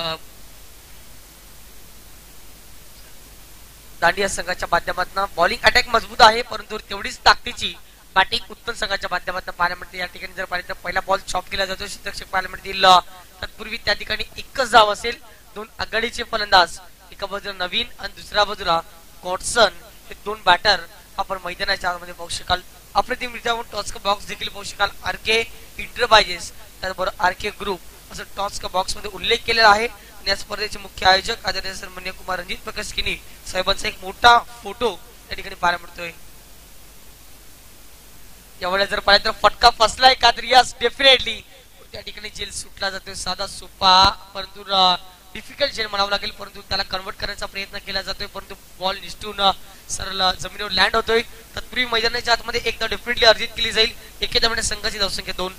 दांडिया संघाच्या माध्यमातून बॉलिंग अटॅक मजबूत आहे, परंतु तेवढीच ताकदीची बॅटिंग उत्तम संघाच्या माध्यमातून पाहायला मिळते. या ठिकाणी जर पाहिलं तर पहिला बॉल चॉप केला जातो, क्षेत्ररक्षक पाहायला मिळतील. तत्पूर्वी त्या ठिकाणी एकच धाव असेल. दोन आघाडीचे फलंदाज, एका बाजूला नवीन आणि दुसऱ्या बाजूला गॉडसन, हे दोन बॅटर आपण मैदानाच्या आतमध्ये पाहू शकाल. अप्रतिमरित्या टॉस का बॉक्स देखील पाहू शकाल. आरके इंटरप्राइजेस त्याचबरोबर आरके ग्रुप असं टॉस का बॉक्स मध्ये उल्लेख केलेला आहे. या स्पर्धेचे मुख्य आयोजक आदरणीय सन्माननीय कुमार रणजित प्रकाश किनी साहेबांचा एक मोठा फोटो या ठिकाणी पाहायला मिळतोय. यावेळेला जर पाहिलं तर फटका फसलाय का तर यस डेफिनेटली त्या ठिकाणी जेल सुटला जातोय. साधा सोपा परंतु डिफिकल्ट जेल म्हणावं लागेल, परंतु त्याला कन्वर्ट करण्याचा प्रयत्न केला जातोय, परंतु बॉल निष्ठून सरळ जमिनीवर लँड होतोय. तत्पूर्वी मैदानाच्या आतमध्ये एकदा डेफिनेटली अर्जित केली जाईल. एकेदा म्हणजे संघाची धावसंख्या दोन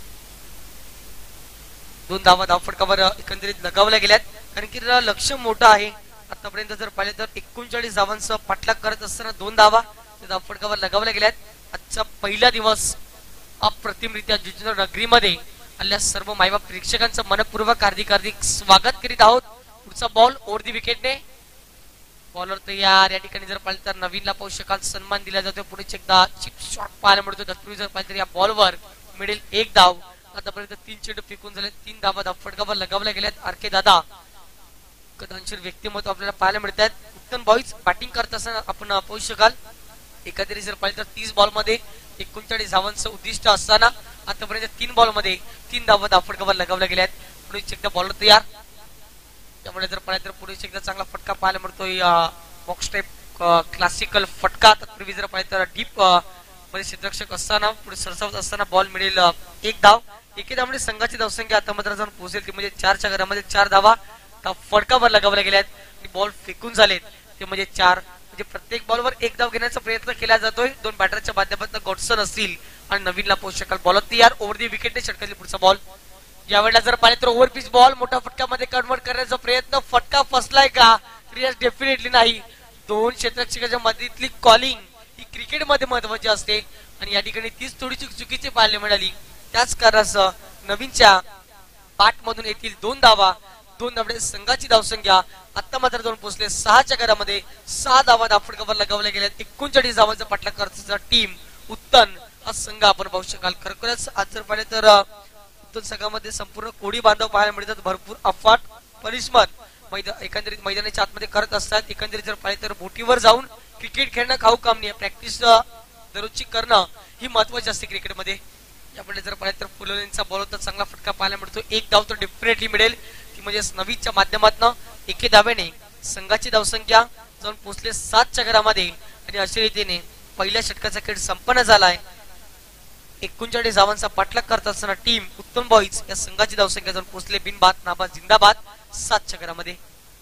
दोन धावा धाव फटकावर एकंदरीत लगावल्या गेल्यात. कारण की लक्ष मोठं आहे. आतापर्यंत जर पाहिलं तर एकोणचाळीस धावांचा पाठलाग करत असताना दोन धावा धाव फटकावर लगावल्या गेल्यात. आजचा पहिला दिवस अप्रतिमरित्या जुचंद्र नगरीमध्ये आल्या सर्व मायबाप प्रेक्षकांचं मनपूर्वक हार्दिक हार्दिक स्वागत करीत आहोत. पुढचा बॉल ओव्हर दी विकेटने. बॉलर तयार. या ठिकाणी जर पाहिलं तर नवीनला पाहू शकाल सन्मान दिला जातो. पुढे एकदा चिप शॉट पाहायला मिळतो. तत्पूर्वी जर पाहिलं तर या बॉलवर मिळेल एक धाव. आतापर्यंत तीन चेंडू फेकून झाले, तीन धावा धाव फटकावर लगावल्या गेल्यात. आरके दादा कदाचित व्यक्तिमत्व आपल्याला पाहायला मिळतात. उत्तम बॉईज बॅटिंग करत असताना आपण पाहू शकाल. एकंदरीत जर पाहिलं तर तीस बॉल मध्ये एकोणचाळीस धावांचं उद्दिष्ट असताना आतापर्यंत तीन बॉल मध्ये तीन धावा धाव फटकावर लगावल्या गेल्यात. पुढे एकदा बॉलर तयार. त्यामुळे जर पाहिलं तर पुढे एकदा चांगला फटका पाहायला मिळतोय. बॉक्स टाईप क्लासिकल फटका. तत्पूर्वी जर पाहिलं तर डीप मध्ये क्षेत्ररक्षक असताना पुढे सरसावत असताना बॉल मिळेल एक धाव. एकेदा म्हणजे संघाची धावसंख्या आता मात्र जाऊन पोहोचेल ती म्हणजे चारच्या घरामध्ये चार धावा फटकावर लगावल्या गेल्यात. बॉल फेकून झालेत ते म्हणजे चार. म्हणजे प्रत्येक बॉलवर एक धाव घेण्याचा प्रयत्न केला जातोय. दोन बॅटरच्या माध्यमातून गॉडसन असतील आणि नवीनला पाहू शकाल. बॉलर तयार. ओव्हर दी विकेटने षटकातली पुढचा बॉल. यावेळेला जर पाहिलं तर ओव्हर पिच बॉल मोठ्या फटक्यामध्ये कन्वर्ट करण्याचा प्रयत्न. फटका फसलाय का क्रिया डेफिनेटली नाही. दोन क्षेत्ररक्षकाच्या मधीतली कॉलिंग ही क्रिकेटमध्ये महत्वाची असते आणि या ठिकाणी तीच थोडीशी चुकीची पाहायला मिळाली. त्याच कारणासह नवीनच्या पाठ मधून येथील दोन धावा, दोन धावडे संघाची धावसंख्या आता मात्र दोन पोहोचले सहाच्या घरामध्ये. सहा धावा धाफडकावर लगावल्या गेल्या. एकोणचाळीस धावांचा पाठलाग करण्याचा टीम उत्तन हा संघ आपण पाहू शकाल. खरोखरच आज जर पाहिले तर उत्तन संघामध्ये संपूर्ण कोडी बांधव पाहायला मिळतात. भरपूर अफाट परिश्रम मैदान एकंदरीत मैदानाच्या आतमध्ये करत असतात. एकंदरीत जर पाहिले तर बोटीवर जाऊन क्रिकेट खेळणं खाऊ काम नाही. प्रॅक्टिस दररोजची करणं ही महत्वाची असते क्रिकेटमध्ये. यापुढे जर पाहिलं तर फुलोलेंचा बॉल होता, चांगला फटका पाहायला मिळतो. एक धाव तर डेफिनेटली मिळेल ती म्हणजे नवीच्या माध्यमातून. एके धाव्याने संघाची धावसंख्या जाऊन पोहोचले सातच्या घरामध्ये आणि अशा रीतीने पहिल्या षटकाचा खेळ संपन्न झालाय. एकोणचाळीस धावांचा पाठलाग करत असताना टीम उत्तम बॉईज या संघाची धावसंख्या जाऊन पोहोचले बिनबाद नाबाद जिंदाबाद सातच्या घरामध्ये.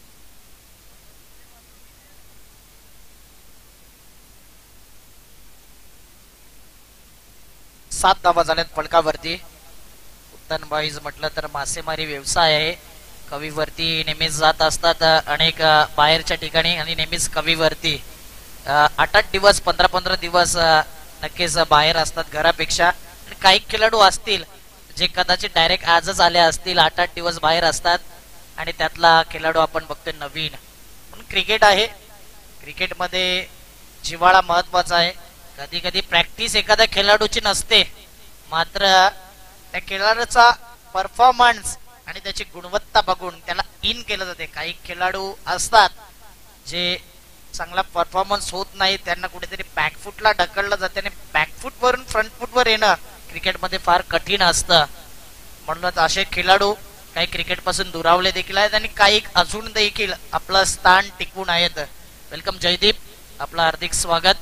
सात धावा झाल्यात फलकावरती. उत्तन बॉईज म्हटलं तर मासेमारी व्यवसाय आहे. कवीवरती नेहमीच जात असतात अनेक बाहेरच्या ठिकाणी आणि नेहमीच कवीवरती आठ आठ दिवस पंधरा पंधरा दिवस नक्कीच बाहेर असतात घरापेक्षा. काही खेळाडू असतील जे कदाचित डायरेक्ट आजच आले असतील, आठ आठ दिवस बाहेर असतात आणि त्यातला खेळाडू आपण बघतोय नवीन. पण क्रिकेट आहे, क्रिकेटमध्ये जिव्हाळा महत्वाचा आहे. कधी कधी प्रॅक्टिस एखाद्या खेळाडूची नसते, मात्र त्या खेळाडूचा परफॉर्मन्स आणि त्याची गुणवत्ता बघून त्याला इन केलं जाते. काही खेळाडू असतात जे चांगला परफॉर्मन्स होत नाही, त्यांना कुठेतरी बॅकफुटला ढकललं जाते आणि बॅकफुट वरून फ्रंट फुटवर येणं क्रिकेटमध्ये फार कठीण असतं. म्हणूनच असे खेळाडू काही क्रिकेट पासून दुरावले देखील आहेत आणि काही अजून देखील आपलं स्थान टिकवून आहेत. वेलकम जयदीप, आपलं हार्दिक स्वागत.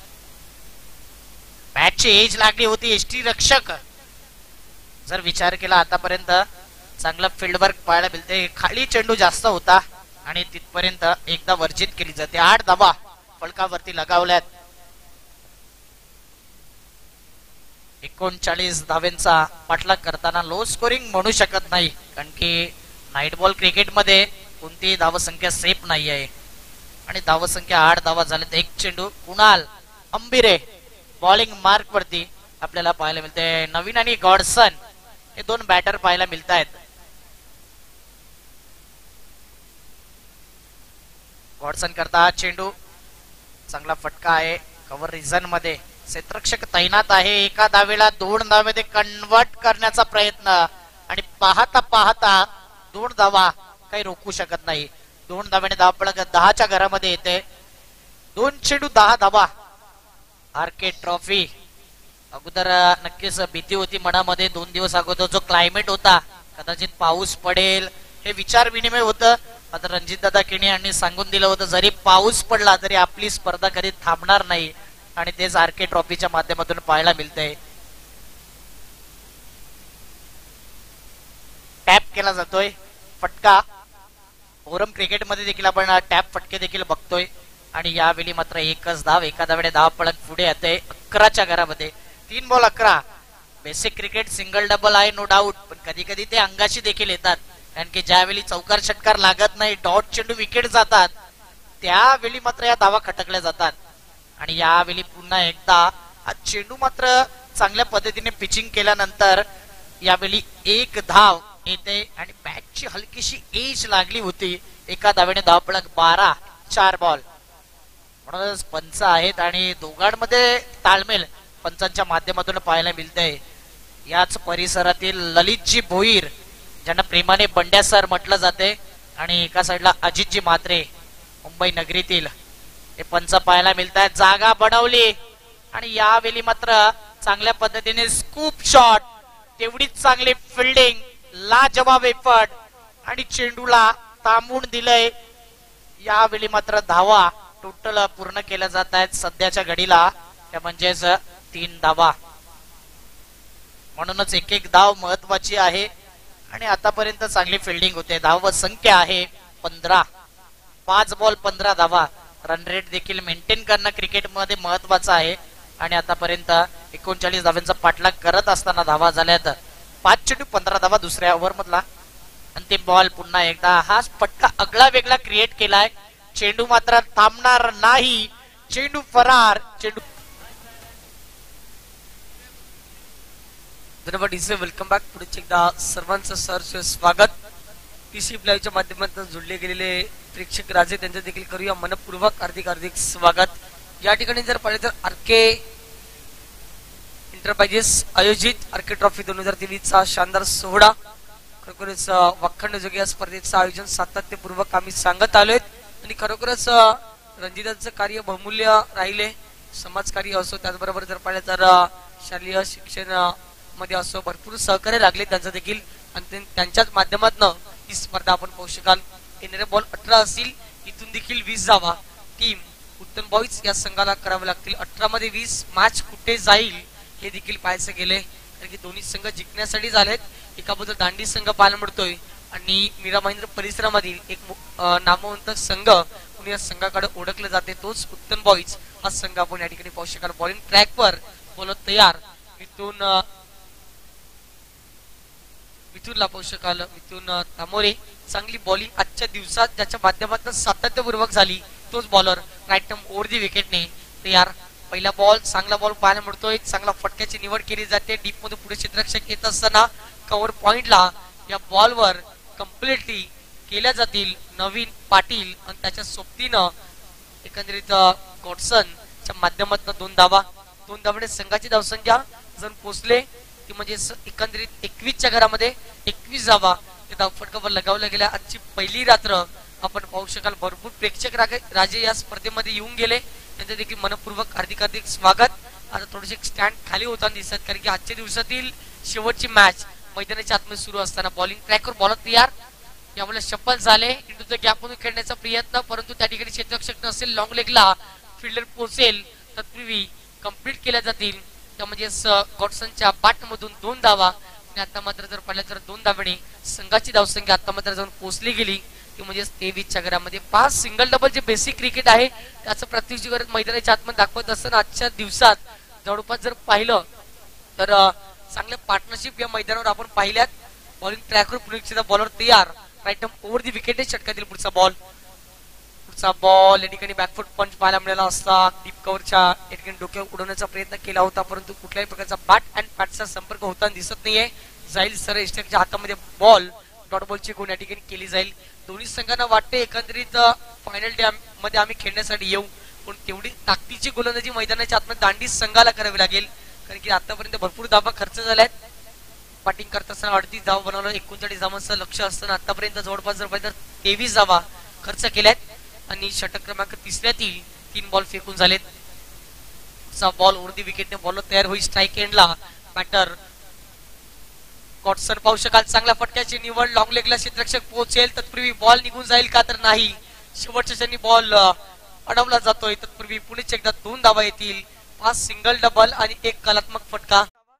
मॅचची एज लागली होती. एसटी रक्षक जर विचार केला आतापर्यंत चांगला फील्डवर्क पाहायला मिळते. खाली चेंडू जास्त होता आणि तिथपर्यंत एकदा वर्जित केली जाते. आठ धावा फलकावरती लगावल्यात. एकोणचाळीस धाव्यांचा पाठलाग करताना लो स्कोरिंग म्हणू शकत नाही, कारण की नाईट बॉल क्रिकेटमध्ये कोणतीही धावसंख्या सेफ नाही आहे आणि धावसंख्या आठ धावा झाल्यात. एक चेंडू कुणाल अंबिरे बॉलिंग मार्क वरती आपल्याला पाहायला मिळते. नवीन आणि गॉडसन हे दोन बॅटर पाहायला मिळत आहेत. गॉडसन करता हा चेंडू चांगला फटका आहे. कव्हर रिझन मध्ये क्षेत्ररक्षक तैनात आहे. एका धावेला दोन धावेमध्ये कन्वर्ट करण्याचा प्रयत्न आणि पाहता पाहता दोन धावा काही रोखू शकत नाही. दोन धाव्याने धावपळ दहाच्या घरामध्ये येते. दोन चेंडू दहा धावा. आरके ट्रॉफी अगोदर नक्कीच भीती होती मनामध्ये. दोन दिवस अगोदर जो क्लायमेट होता, कदाचित पाऊस पडेल हे विचार विनिमय होतं. आता रणजितदादा किणी यांनी सांगून दिलं होतं जरी पाऊस पडला तरी आपली स्पर्धा कधी थांबणार नाही आणि तेच आरके ट्रॉफीच्या माध्यमातून पाहायला मिळतंय. टॅप केला जातोय फटका. ओरम क्रिकेटमध्ये देखील आपण टॅप फटके देखील बघतोय आणि यावेळी मात्र एकच धाव. एका धावेने धाव पळत पुढे येते अकराच्या घरामध्ये. तीन बॉल अकरा. बेसिक क्रिकेट सिंगल डबल आहे नो डाऊट, पण कधी कधी ते अंगाशी देखील येतात, कारण की ज्यावेळी चौकार षटकार लागत नाही, डॉट चेंडू विकेट जातात, त्यावेळी मात्र या धावा खटकल्या जातात. आणि यावेळी पुन्हा एकदा हा चेंडू मात्र चांगल्या पद्धतीने पिचिंग केल्यानंतर यावेळी एक धाव येते आणि बॅटची हलकीशी एज लागली होती. एका धावेने धाव पळक बारा. चार बॉल. म्हणूनच पंच आहेत आणि दोघांमध्ये ताळमेळ पंचांच्या माध्यमातून पाहायला मिळतंय. याच परिसरातील ललितजी भोईर, ज्यांना प्रेमाने बंड्या सर म्हटलं जाते, आणि एका साईडला अजितजी म्हात्रे मुंबई नगरीतील हे पंच पाहायला मिळत आहेत. जागा बनवली आणि यावेळी मात्र चांगल्या पद्धतीने स्कूप शॉट, तेवढीच चांगली फिल्डिंग, लाजवाब एफर्ट आणि चेंडूला थांबवून दिलंय. यावेळी मात्र धावा टोटल पूर्ण केल्या जात आहेत सध्याच्या घडीला, त्या म्हणजेच तीन धावा. म्हणूनच एक एक धाव महत्वाची आहे आणि आतापर्यंत चांगली फिल्डिंग होते. धाव संख्या आहे पंधरा. पाच बॉल पंधरा धावा. रन रेट देखील मेंटेन करणं क्रिकेटमध्ये महत्वाचं आहे आणि आतापर्यंत एकोणचाळीस धाव्यांचा पाठलाग करत असताना धावा झाल्यात पाच चेंडू पंधरा धावा दुसऱ्या ओव्हर मधला. अंतिम बॉल पुन्हा एकदा. हा फटका आगळा वेगळा क्रिएट केलाय. चेंडू मात्र थांबणार नाही. चेंडू फरार. चेंडू धन्यवाद इसे वेलकम बॅक. पुढे एकदा सर्वांचं सहर्ष स्वागत. पीसी लाईव्हच्या माध्यमातून जोडले गेलेले प्रेक्षक राजे त्यांचं देखील करूया मनपूर्वक हार्दिक हार्दिक स्वागत. या ठिकाणी जर पाहिले तर आरके एंटरप्राइजेस आयोजित आरके ट्रॉफी दोन हजार तेवीस चा शानदार सोहळा खरोखरच वाखण्य जोगी या स्पर्धेचं आयोजन सातत्यपूर्वक आम्ही सांगत आलोय आणि खरोखरच रणजितांचं कार्य बहुमूल्य राहिले. समाजकार्य असो त्याचबरोबर जर पाहिलं तर शालेय शिक्षण मध्ये असो भरपूर सहकार्य लागले त्यांचं देखील आणि त्यांच्याच माध्यमातून ही स्पर्धा आपण पाहू शकाल. येणारे बॉल अठरा असतील इथून देखील वीस जावा. टीम उत्तम बॉईज या संघाला करावे लागतील. अठरा मध्ये वीस मॅच कुठे जाईल हे देखील पाहायचं गेले कारण की दोन्ही संघ जिंकण्यासाठी झालेत. एका बाजूला दांडी संघ पाहायला मिळतोय आणि मीरा महेंद्र परिसरामधील एक नामवंत संघ म्हणून या संघाकडे ओळखले जाते तोच उत्तम बॉईज हा संघ आपण या ठिकाणी पाहू शकाल. बॉलिंग ट्रॅकवर बोलत तयार इथून मिथूनला पाहू शकाल. मिथून तामोरे चांगली बॉलिंग आजच्या दिवसात ज्याच्या माध्यमातून सातत्यपूर्वक झाली तोच bowler right term over the विकेटने तयार. पहिला बॉल चांगला बॉल पाहायला मिळतोय. चांगला फटक्याची निवड केली जाते. डीप मध्ये पुढे क्षेत्ररक्षक येत असताना कव्हर पॉइंटला या बॉलवर कम्प्लिटली केल्या जातील नवीन पाटील आणि त्याच्या सोबतीनं एकंदरीत गॉडसनच्या माध्यमातून दोन धावा. दोन धावाने संघाची धावसंख्या जर पोहोचले ती म्हणजे एकंदरीत एकवीसच्या घरामध्ये एकवीस धावा धावफटकावर लगावल्या गेल्या. आजची पहिली रात्र आपण पाहू शकाल. भरपूर प्रेक्षक राजे या स्पर्धेमध्ये येऊन गेले त्यांचं देखील मनपूर्वक हार्दिक हार्दिक स्वागत. आता थोडेसे स्टँड खाली होताना दिसत कारण की आजच्या दिवसातील शेवटची मॅच मैदानाच्या आतमध्ये सुरू असताना बॉलिंग ट्रॅकवर बॉलर तयार. यामुळे शफल झाले इंटू गॅप मधून खेळण्याचा प्रयत्न परंतु त्या ठिकाणी क्षेत्ररक्षक नसेल. लॉंग लेगला फिल्डर पोहोचेल तत्पूर्वी कंप्लीट केल्या जातील त्या म्हणजे गॉडसनच्या बॅट मधून दोन धावा आणि आता मात्र जर पाहिलं तर दोन धावाने संघाची धावसंख्या आता मात्र जाऊन पोहोचली गेली ती म्हणजे तेवीसच्या घरामध्ये. पाच सिंगल डबल जे बेसिक क्रिकेट आहे त्याचं प्रत्यक्ष मैदानाच्या आतमध्ये दाखवत असताना आजच्या दिवसात जवळपास जर पाहिलं तर चांगल्या पार्टनरशिप या मैदानावर आपण पाहिल्यात. बॉलिंग ट्रॅकवर पुढे बॉलर तयार. राईट ओव्हर दी विकेट षटकातील पुढचा बॉल पुढचा बॉल या ठिकाणी बॅकफुट पंच पाहायला मिळाला असता. डीप कव्हरच्या या ठिकाणी डोक्यावर उडवण्याचा प्रयत्न केला होता परंतु कुठल्याही प्रकारचा बॅट अँड पॅटचा संपर्क होताना दिसत नाहीये. जाईल सर इस्टकच्या हातामध्ये बॉल डॉट बॉलची गुण या ठिकाणी केली जाईल. दोन्ही संघांना वाटते एकंदरीत फायनल डे मध्ये आम्ही खेळण्यासाठी येऊ पण तेवढी ताकदीची गोलंदाजी मैदानाच्या आतमध्ये दांडी संघाला करावी लागेल कारण की आतापर्यंत भरपूर धावा खर्च झाल्यात. बॅटिंग करत असताना अडतीस धावा बनवलं एकोणचाळीस धावांचं लक्ष असताना आतापर्यंत जवळपास जर पाहिजे तेवीस धावा खर्च केल्यात आणि षटक क्रमांक तिसऱ्यातील तीन बॉल फेकून झालेत. बॉल ओव्हर दी विकेटने बॉल तयार होईल. स्ट्राईक एंडला बॅटर गॉडसन पाहू शकाल. चांगल्या फटक्याची निवड. लॉंग लेगला क्षेत्ररक्षक पोहोचेल तत्पूर्वी बॉल निघून जाईल का तर नाही. शेवटच्या क्षणी बॉल अडवला जातोय तत्पूर्वी पुढेच एकदा दोन धावा येतील. पाच सिंगल डबल आणि एक कलात्मक फटका.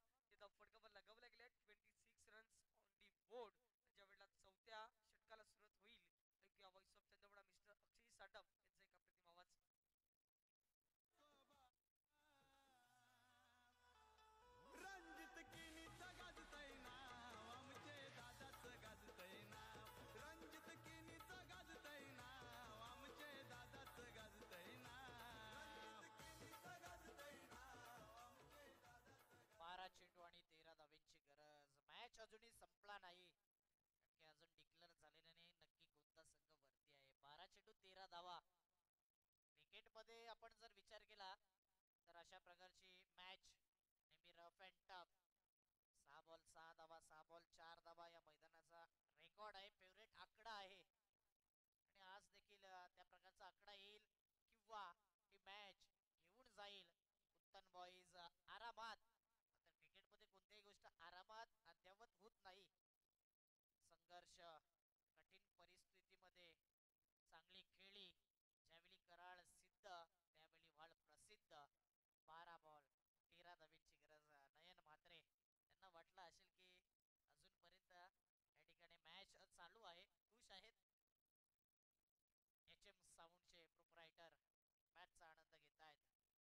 अजूनही संपला नाही अजून डिक्लेअर झालेलं नाही नक्की कोणता संघ वरती आहे. बारा चेंडू तेरा धावा. क्रिकेट मध्ये आपण जर विचार केला तर अशा प्रकारची मॅच नेहमी रफ अँड टफ. सहा बॉल सहा धावा सहा बॉल चार धावा या मैदानाचा रेकॉर्ड आहे. फेवरेट आकडा आहे आणि आज देखील त्या प्रकारचा आकडा येईल किंवा ही मॅच घेऊन जाईल उत्तम बॉईज आरामात. क्रिकेटमध्ये कोणत्याही गोष्ट आरामात अद्यावत होत नाही. संघर्ष कठीण परिस्थितीमध्ये चांगली खेळी. ज्यावेळी कराळ सिद्ध त्यावेळी व्हाळ प्रसिद्ध. बारा बॉल तेरा धावेची गरज. नयन म्हात्रे त्यांना वाटलं असेल की अजूनपर्यंत या ठिकाणी मॅच चालू आहे. खुश आहेत. एच एम साऊंडचे प्रोप्रायटर मॅचचा आनंद घेत आहेत.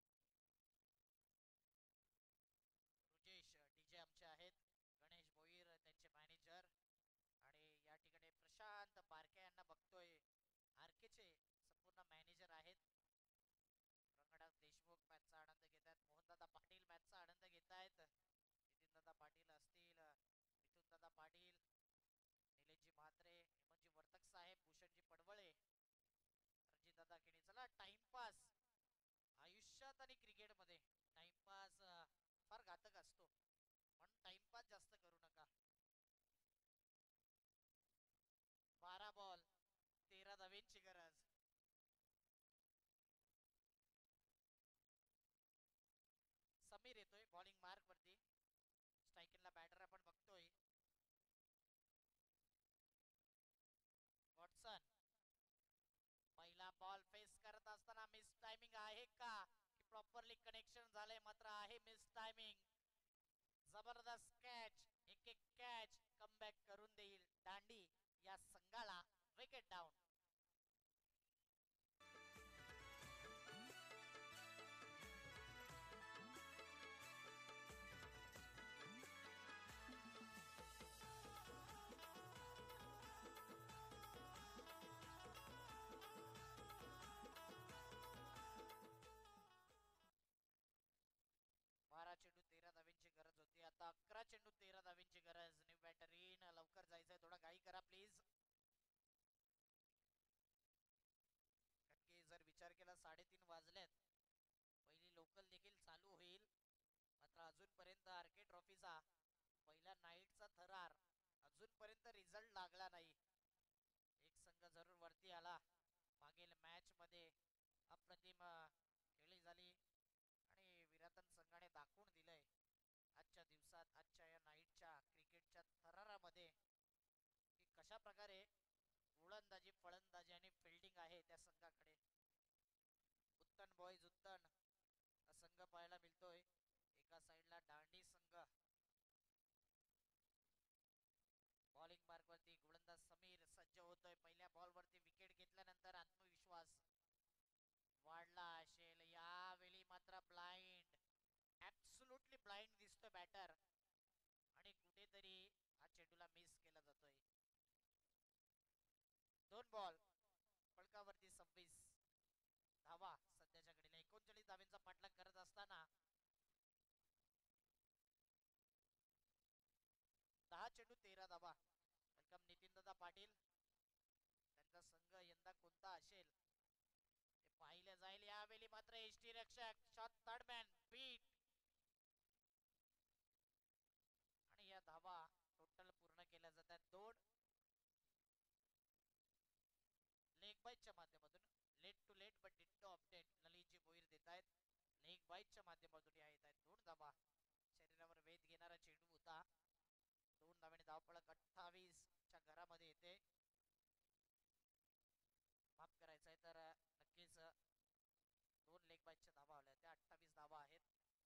रुजेश डीजे आमचे आहेत. गणेश भोईर त्यांचे मॅनेजर आणि या ठिकाणी प्रशांत बारके यांना बघतोय. आरकेचे संपूर्ण साहेब, भूषणजी पडवळे, रणजितदादा केणी. चला टाइमपास आयुष्यात आणि क्रिकेटमध्ये टाइमपास फार घातक असतो, पण टाइमपास जास्त करू नका. बारा बॉल तेरा धावेंची गरज. समीर येतोय बॉलिंग मार्क वरती. स्ट्रायकिंगला बॅटर आपण बघतोय. वॉटसन पहिला बॉल फेस करत असताना मिस टायमिंग आहे का की प्रॉपरली कनेक्शन झालंय? मात्र आहे मिस टायमिंग. जबरदस्त कॅच, एक एक कॅच कमबॅक करून देईल दांडी या संघाला. Wicket down. बारा चेंडू तेरा धावेंची गरज होती. आता अकरा चेंडू तेरा धावेंची गरज. न्यू बॅटर इन, लवकर जायचंय, थोडा घाई करा प्लीज. जर विचार केला साडेतीन वाजल्यात, पहिली लोकल देखील चालू होईल. मात्र अजूनपर्यंत आरके ट्रॉफीचा पहिल्या नाईटचा थरार अजूनपर्यंत रिझल्ट लागला नाही. एक संघ जरूर वरती आला. मागील मॅच मध्ये अप्रतिम खेळी झाली आणि विराटन संघाने दाखवून दिलंय आजच्या दिवसात, आजच्या या नाईटच्या क्रिकेटच्या थरारामध्ये की कशा प्रकारे गोलंदाजी, फलंदाजी आणि फिल्डिंग आहे त्या संघाकडे. उत्तन बॉयज उत्तन संघ पाहायला मिळतोय. एका साइडला दांडी संघ. बॉलिंग मार्क वरती गोलंदाज समीर सज्ज होतोय. पहिल्या बॉल वरती विकेट घेतल्यानंतर आत्मविश्वास वाढला असेल. यावेळी मात्र ब्लाइंड, ऍब्सोल्युटली ब्लाइंड दिसतोय बॅटर आणि कुठेतरी हा चेंडूला मिस केला जातोय. दोन बॉल फलकावरती सव्वीस धावा सध्याच्या घडीला. एकोणचाळीस धावेंचा पाठलाग करत असताना दहा चेंडू तेरा धावा. वेलकम नितीन दादा पाटील. त्यांचा संघ यंदा कोणता असेल ते पाहिलं जाईल. यावेळी मात्र एसटी रक्षक शॉट थर्डमॅन बीट आणि या धावा टोटल पूर्ण केल्या जातात. दोन लेग बाईटच्या माध्यमातून, late to late but ditto update Lalitji Boir देत आहेत. लेग बाईटच्या माध्यमातून या येत आहेत दोन धावा. शरीरावर वेध घेणारा चेंडू होता. दोन धाव्याने धावपळक अठ्ठावीस च्या घरामध्ये येते. माफ करायचं आहे तर नक्कीच दोन लेग बाईटच्या धावा आल्या, त्या अठ्ठावीस धावा आहेत.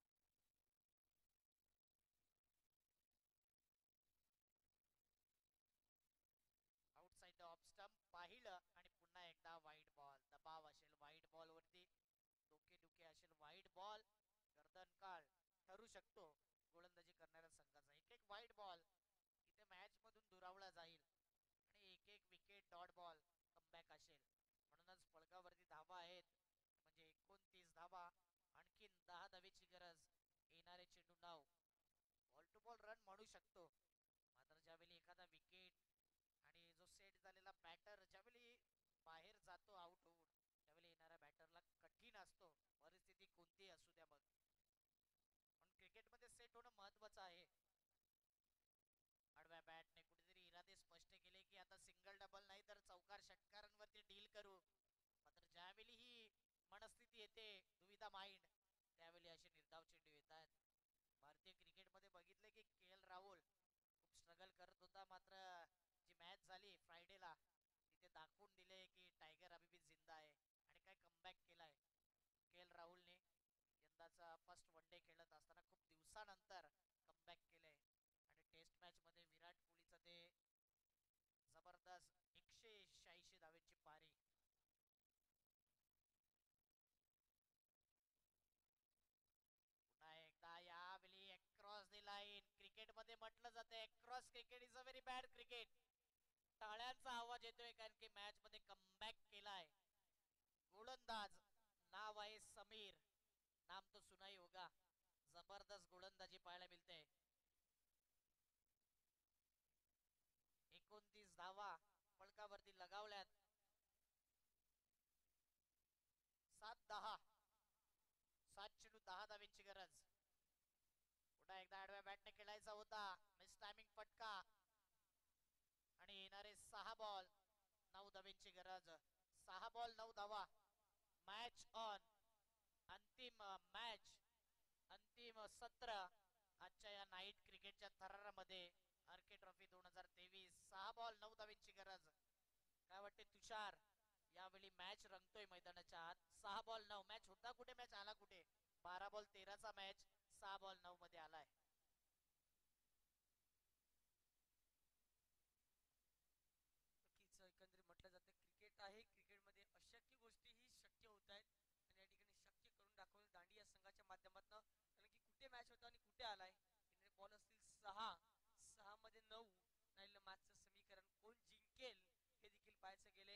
आउटसाइड ऑफ स्टंप पाहिलं आणि पुन्हा एकदा वाईट बॉल. दबाव असेल वाईट बॉल वरती, डोके डुके असेल वाईट बॉल. गर्दन काळ ठरू शकतो गोलंदाजी करणाऱ्या संघाचा. एक एक वाईट बॉल इथे मॅच मधून दुरावला जाईल आणि एक एक विकेट डॉट बॉल कमबॅक असेल. म्हणूनच फलकावरती धावा आहेत म्हणजे एकोणतीस धावा. आणखीन दहा धावेची गरज. येणारे चेंडू नाव बॉल टू बॉल रन म्हणू शकतो. मात्र ज्यावेळी एखादा विकेट आणि जो सेट झालेला बॅटर ज्यावेळी बाहेर जातो आउट होऊन, त्यावेळी येणाऱ्या बॅटरला कठीण असतो, परिस्थिती कोणतीही असू द्या मग. पण क्रिकेटमध्ये सेट होणं महत्वाचं आहे. आडव्या बॅटने कुठेतरी इरादे स्पष्ट केले की आता सिंगल डबल नाही तर चौकार षटकारांवरती डील करू. मात्र ज्यावेळी ही मनस्थिती येते, दुविधा माइंड, त्यावेळी असे निर्धाव चेंडू येतात. भारतीय क्रिकेटमध्ये बघितले की के एल राहुल खूप स्ट्रगल करत होता. मात्र जी मॅच झाली फ्रायडेला तिथे दाखवून दिले की टायगर अभी भी जिंदा आहे आणि काय कमबॅक केलाय के एल राहुलने. यंदाचा फर्स्ट वन डे खेळत असताना खूप दिवसानंतर कमबॅक केलंय आणि टेस्ट मॅच मध्ये विराट कोहलीचं ते जबरदस्त एकशे शहाऐंशी धावेची पारी. पुन्हा एकदा यावेळी अक्रॉस द लाईन. क्रिकेट मध्ये म्हटलं जाते across cricket is a very bad cricket. टाळ्यांचा आवाज येतोय कारण की मॅच मध्ये कमबॅक केलाय गोलंदाज. नाव आहे समीर, नाम तो सुनाई होगा. जबरदस्त गोलंदाजी पाहायला मिळते. एकोणतीस धावा फलकावरती लगावल्या. दहा. सात चेंडू दहा धावेंची गरज. पुन्हा एकदा आडव्या बॅटने खेळायचा होता. मिस टायमिंग फटका आणि येणारे सहा बॉल नऊ धावेंची गरज. सहा बॉल नऊ धावा. Match on. अंतिम मॅच, अंतिम सत्र आजच्या या नाईट क्रिकेटच्या थरारामध्ये आरके ट्रॉफी दोन हजार तेवीस. सहा बॉल नऊ धावेंची गरज. काय वाटते तुषार, यावेळी मॅच रंगतोय मैदानाच्या आत. सहा बॉल नऊ. मॅच होता कुठे, मॅच आला कुठे? बारा बॉल तेराचा मॅच सहा बॉल नऊ मध्ये आलाय. नक्कीच एकंदरीत म्हटलं जातं क्रिकेट आहे, क्रिकेटमध्ये अशक्य गोष्टी ही शक्य होत आहेत आणि या ठिकाणी शक्य करून दाखवलं दांडी या संघाच्या माध्यमातून. कारण की कुठे मॅच होता आणि कुठे आलाय. बॉल असतील सहा, सहा मध्ये नऊ. राहिलं मॅचचं समीकरण. कोण जिंकेल हे देखील पाहायचं गेले.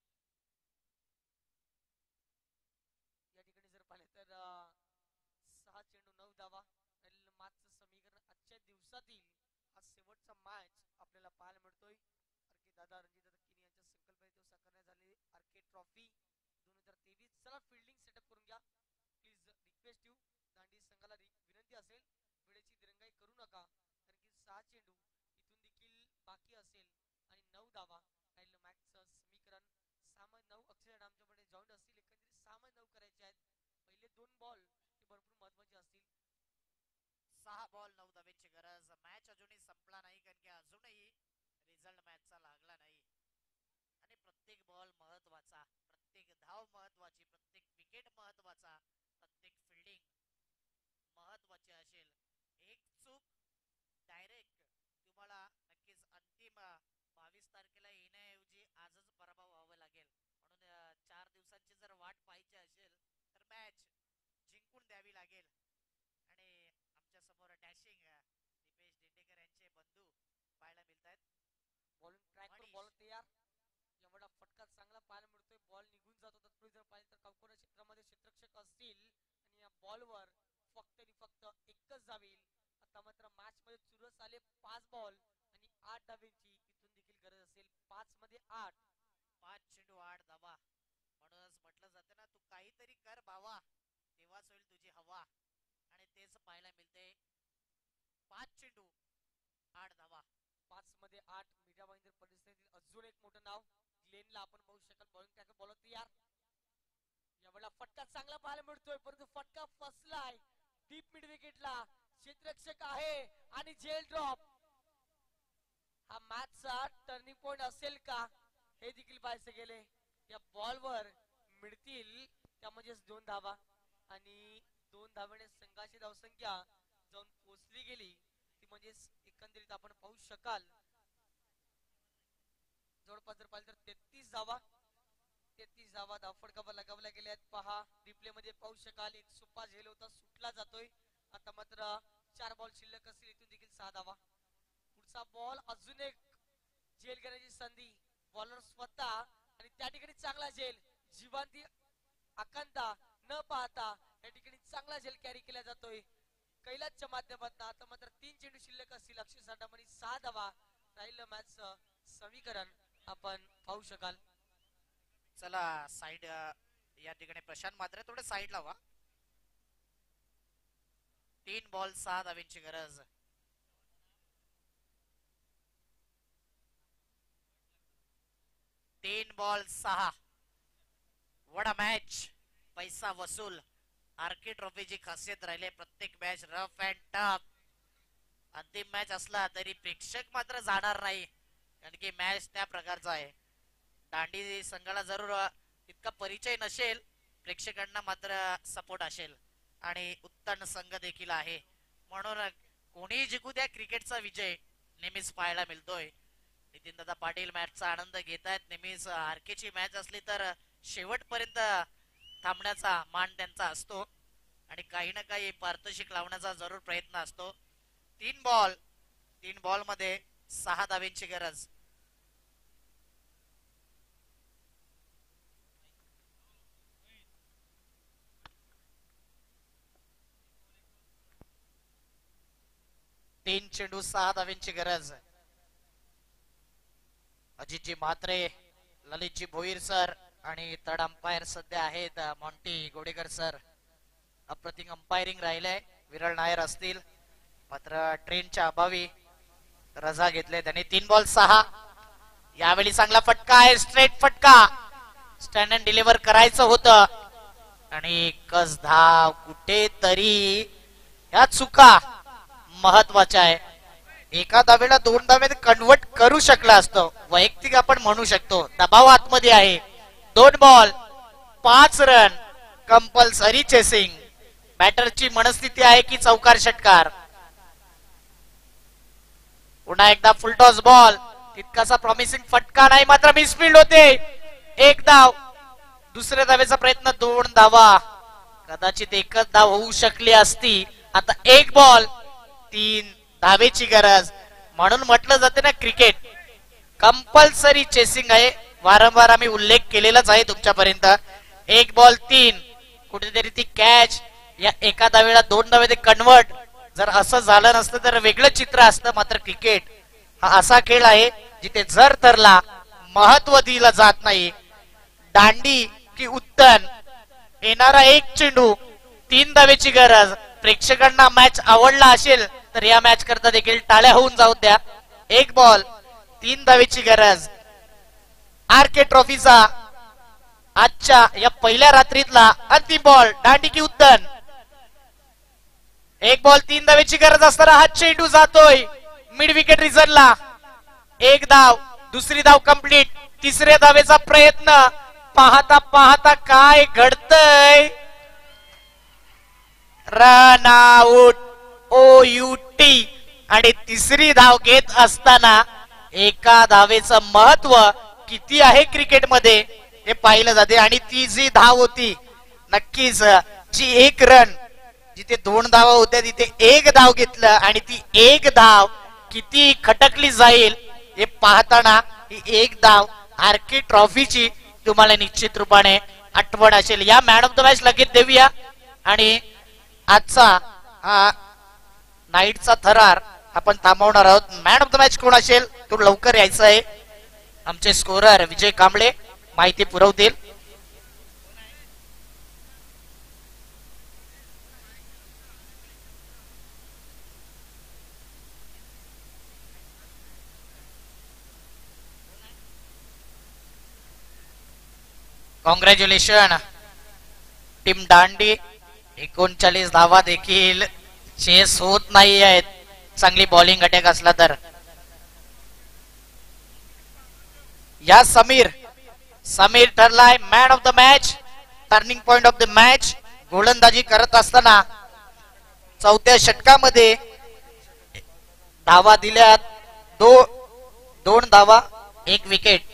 या ठिकाणी जर पाहिले तर सहा चेंडू नऊ धावा. राहिलेलं मॅचचं समीकरण. आजच्या दिवसातील हा शेवटचा मॅच आपल्याला पाहायला मिळतोय. आरके दादा रणजित दादा किनी यांच्या संकल्पनेतून साकारण्यात झालेली आरके ट्रॉफी दोन हजार तेवीस. चला फिल्डिंग सेटअप करून घ्या प्लीज. रिक्वेस्ट यू दांडी संघाला विनंती असेल वेळेची दिरंगाई करू नका. कारण की सहा चेंडू इथून देखील बाकी असेल आणि नऊ धावा. राहिलं मॅचचं समीकरण. सहा मध्ये नऊ अक्षर आमच्याकडे जॉईंट असतील. एकंदरीत सहा मध्ये नऊ करायचे आहेत. पहिले दोन बॉल हे भरपूर महत्वाचे असतील. सहा बॉल नऊ धावेची गरज. मॅच अजूनही संपला नाही कारण की अजूनही रिझल्ट मॅचचा लागला नाही आणि प्रत्येक बॉल महत्वाचा, प्रत्येक धाव महत्वाची, प्रत्येक विकेट महत्वाचा, प्रत्येक फिल्डिंग महत्वाची असेल. एक चूक डायरेक्ट तुम्हाला नक्कीच अंतिम बावीस तारखेला येण्याऐवजी आजच पराभव व्हावा लागेल. म्हणून चार दिवसांची जर वाट पाहायची असेल तर मॅच जिंकून द्यावी लागेल. आणि आमच्या समोर डॅशिंग दीपेश दिंडेकर यांचे बंधू पाहायला मिळत आहेत. बॉलिंग ट्रॅक वर बॉल तयार. एवढा फटका चांगला पाहायला मिळतोय. बॉल निघून जातो. तत्पूर्वी जर पाहिलं तर कावकोरा क्षेत्रामध्ये क्षेत्ररक्षक असतील आणि या बॉलवर फक्त आणि फक्त एकच जाईल. आता मात्र मॅच मध्ये चुरस आले. पाच बॉल आणि आठ धावेंची इथून देखील गरज असेल. पाच मध्ये आठ. पाच चेंडू आठ धावा. म्हणूनच म्हटलं जातं ना, तू काहीतरी कर बावा तेव्हाच होईल तुझी हवा. आणि तेच पाहायला मिळते. पाच चेंडू आठ धावा. पाच मध्ये आठ. मीडिया भाईंदर परिस्थितीतील अजून एक मोठं नाव ग्लेनला आपण पाहू शकाल. बॉलिंग टॅकल बॉलर तयार. यावेळेला फटका चांगला पाहायला मिळतोय परंतु फटका फसलाय डीप मिड विकेटला. क्षेत्ररक्षक आहे आणि जेल ड्रॉप. हा मॅचचा टर्निंग पॉइंट असेल का हे देखील पाहायचं गेले. या बॉलवर मिळतील त्या म्हणजेच दोन धावा आणि दोन धावेने संघाची धावसंख्या जाऊन पोहोचली गेली ती म्हणजेच एकंदरीत आपण पाहू शकाल जवळपास जर पाहिलं तर तेहतीस धावा. तेहतीस धावा धावफटका लगावल्या गेल्या आहेत. पहा रिप्ले मध्ये पाहू शकाल. एक सुप्पा झेल होता सुटला जातोय. आता मात्र चार बॉल शिल्लक असतील. इथून देखील सहा धावा. पुढचा बॉल अजून एक झेल घेण्याची संधी. बॉलर स्वतः आणि त्या ठिकाणी चांगला झेल. जीवांती आकांता न पाहता या ठिकाणी चांगला झेल कॅरी केला जातोय कैलासच्या माध्यमातून. आता मात्र तीन चेंडू शिल्लक असतील. अक्षय साठामणी सहा धावा. राहिलं मॅच समीकरण आपण पाहू शकाल. चला साइड या ठिकाणी प्रशांत मात्र थोडे साइड लावा. तीन बॉल सहा धावेंची गरज. तीन बॉल सहा. वडा मॅच. पैसा वसूल. आरके ट्रॉफीची खासियत राहिले प्रत्येक मॅच रफ अँड टफ. अंतिम मॅच असला तरी प्रेक्षक मात्र जाणार नाही कारण की मॅच त्या प्रकारचा आहे. दांडी संघाला जरूर इतका परिचय नसेल, प्रेक्षकांना मात्र सपोर्ट असेल आणि उत्तम संघ देखील आहे. म्हणून कोणी जिंकू द्या क्रिकेटचा विजय नेहमीच पाहायला मिळतोय. नितीन दादा पाटील मॅचचा आनंद घेत आहेत. नेहमीच आरकेची मॅच असली तर शेवटपर्यंत थांबण्याचा मान त्यांचा असतो आणि काही ना काही पारितोषिक लावण्याचा जरूर प्रयत्न असतो. तीन बॉल तीन बॉल मध्ये सहा धावेंची गरज. तीन चेंडू सहा धावेंची गरज. अजितजी म्हात्रे, ललितजी भोईर सर आणि थर्ड अंपायर सध्या आहेत मॉन्टी गोडेकर सर. अप्रतिम अंपायरिंग राहिलंय. विरळ नायर असतील मात्र ट्रेनच्या अभावी रजा घेतले त्यांनी. तीन बॉल सहा. यावेळी चांगला फटका आहे. स्ट्रेट फटका. स्टँड अँड डिलिव्हर करायचं होतं आणि कस धाव कुठेतरी. या चुका महत्वाच्या आहे. एका धावेला दोन धावेत कन्वर्ट करू शकला असतो. वैयक्तिक आपण म्हणू शकतो. दबाव आतमध्ये आहे. दोन बॉल पाच रन. Compulsory chasing. बॅटरची मनस्थिती आहे की चौकार षटकार. पुन्हा एकदा फुलटॉस बॉल. तितकासा प्रॉमिसिंग फटका नाही मात्र मिसफिल्ड होते. एक धाव. दुसऱ्या धावेचा प्रयत्न. दोन धावा. कदाचित एकच धाव होऊ शकली असती. आता एक बॉल तीन धावेची गरज. म्हणून म्हटलं जाते ना क्रिकेट कंपल्सरी चेसिंग आहे. वारंवार आम्ही उल्लेख केलेलाच आहे तुमच्यापर्यंत. एक बॉल तीन. कुठेतरी ती कॅच या एका धावेला दोन धावे कन्वर्ट जर असं झालं नसतं तर वेगळं चित्र असतं. मात्र क्रिकेट हा असा खेळ आहे जिथे जर तरला महत्व दिलं जात नाही. दांडी की उत्तन. येणारा एक चेंडू तीन धावेची गरज. प्रेक्षकांना मॅच आवडला असेल तर या मॅच करता देखील टाळ्या होऊन जाऊ द्या. एक बॉल तीन धावेची गरज. आर के ट्रॉफीचा आजच्या या पहिल्या रात्रीतला अंतिम बॉल. दांडी की उत्तन. एक बॉल तीन धावेची गरज असताना हा चेंडू जातोय मिड विकेट रिझनला. एक धाव. दुसरी धाव कंप्लीट. तिसऱ्या धावेचा प्रयत्न. पाहता पाहता काय घडतंय. Run out. O U T. आणि तिसरी धाव घेत असताना एका धावेचं महत्व किती आहे क्रिकेटमध्ये हे पाहिलं जाते. आणि ती जी धाव होती नक्कीच जी एक रन जिथे दोन धावा होत्या तिथे एक धाव घेतलं आणि ती एक धाव किती खटकली जाईल हे पाहताना ही एक धाव आर के ट्रॉफीची तुम्हाला निश्चित रूपाने आठवण असेल. या मॅन ऑफ द मॅच लगेच देऊया आणि आजचा हा नाईटचा थरार आपण थांबवणार आहोत. मॅन ऑफ द मॅच कोण असेल तो लवकर यायचा आहे. आमचे स्कोरर विजय कांबळे माहिती पुरवतील. कॉंग्रॅच्युलेशन टीम दांडी. एकोणचाळीस धावा देखील चेस होत नाही आहेत. चांगली बॉलिंग अटॅक असला तर. या समीर समीर ठरलाय man of the match. Turning point of the match. गोलंदाजी करत असताना चौथ्या षटकामध्ये धावा दिल्यात. दो दोन धावा एक विकेट.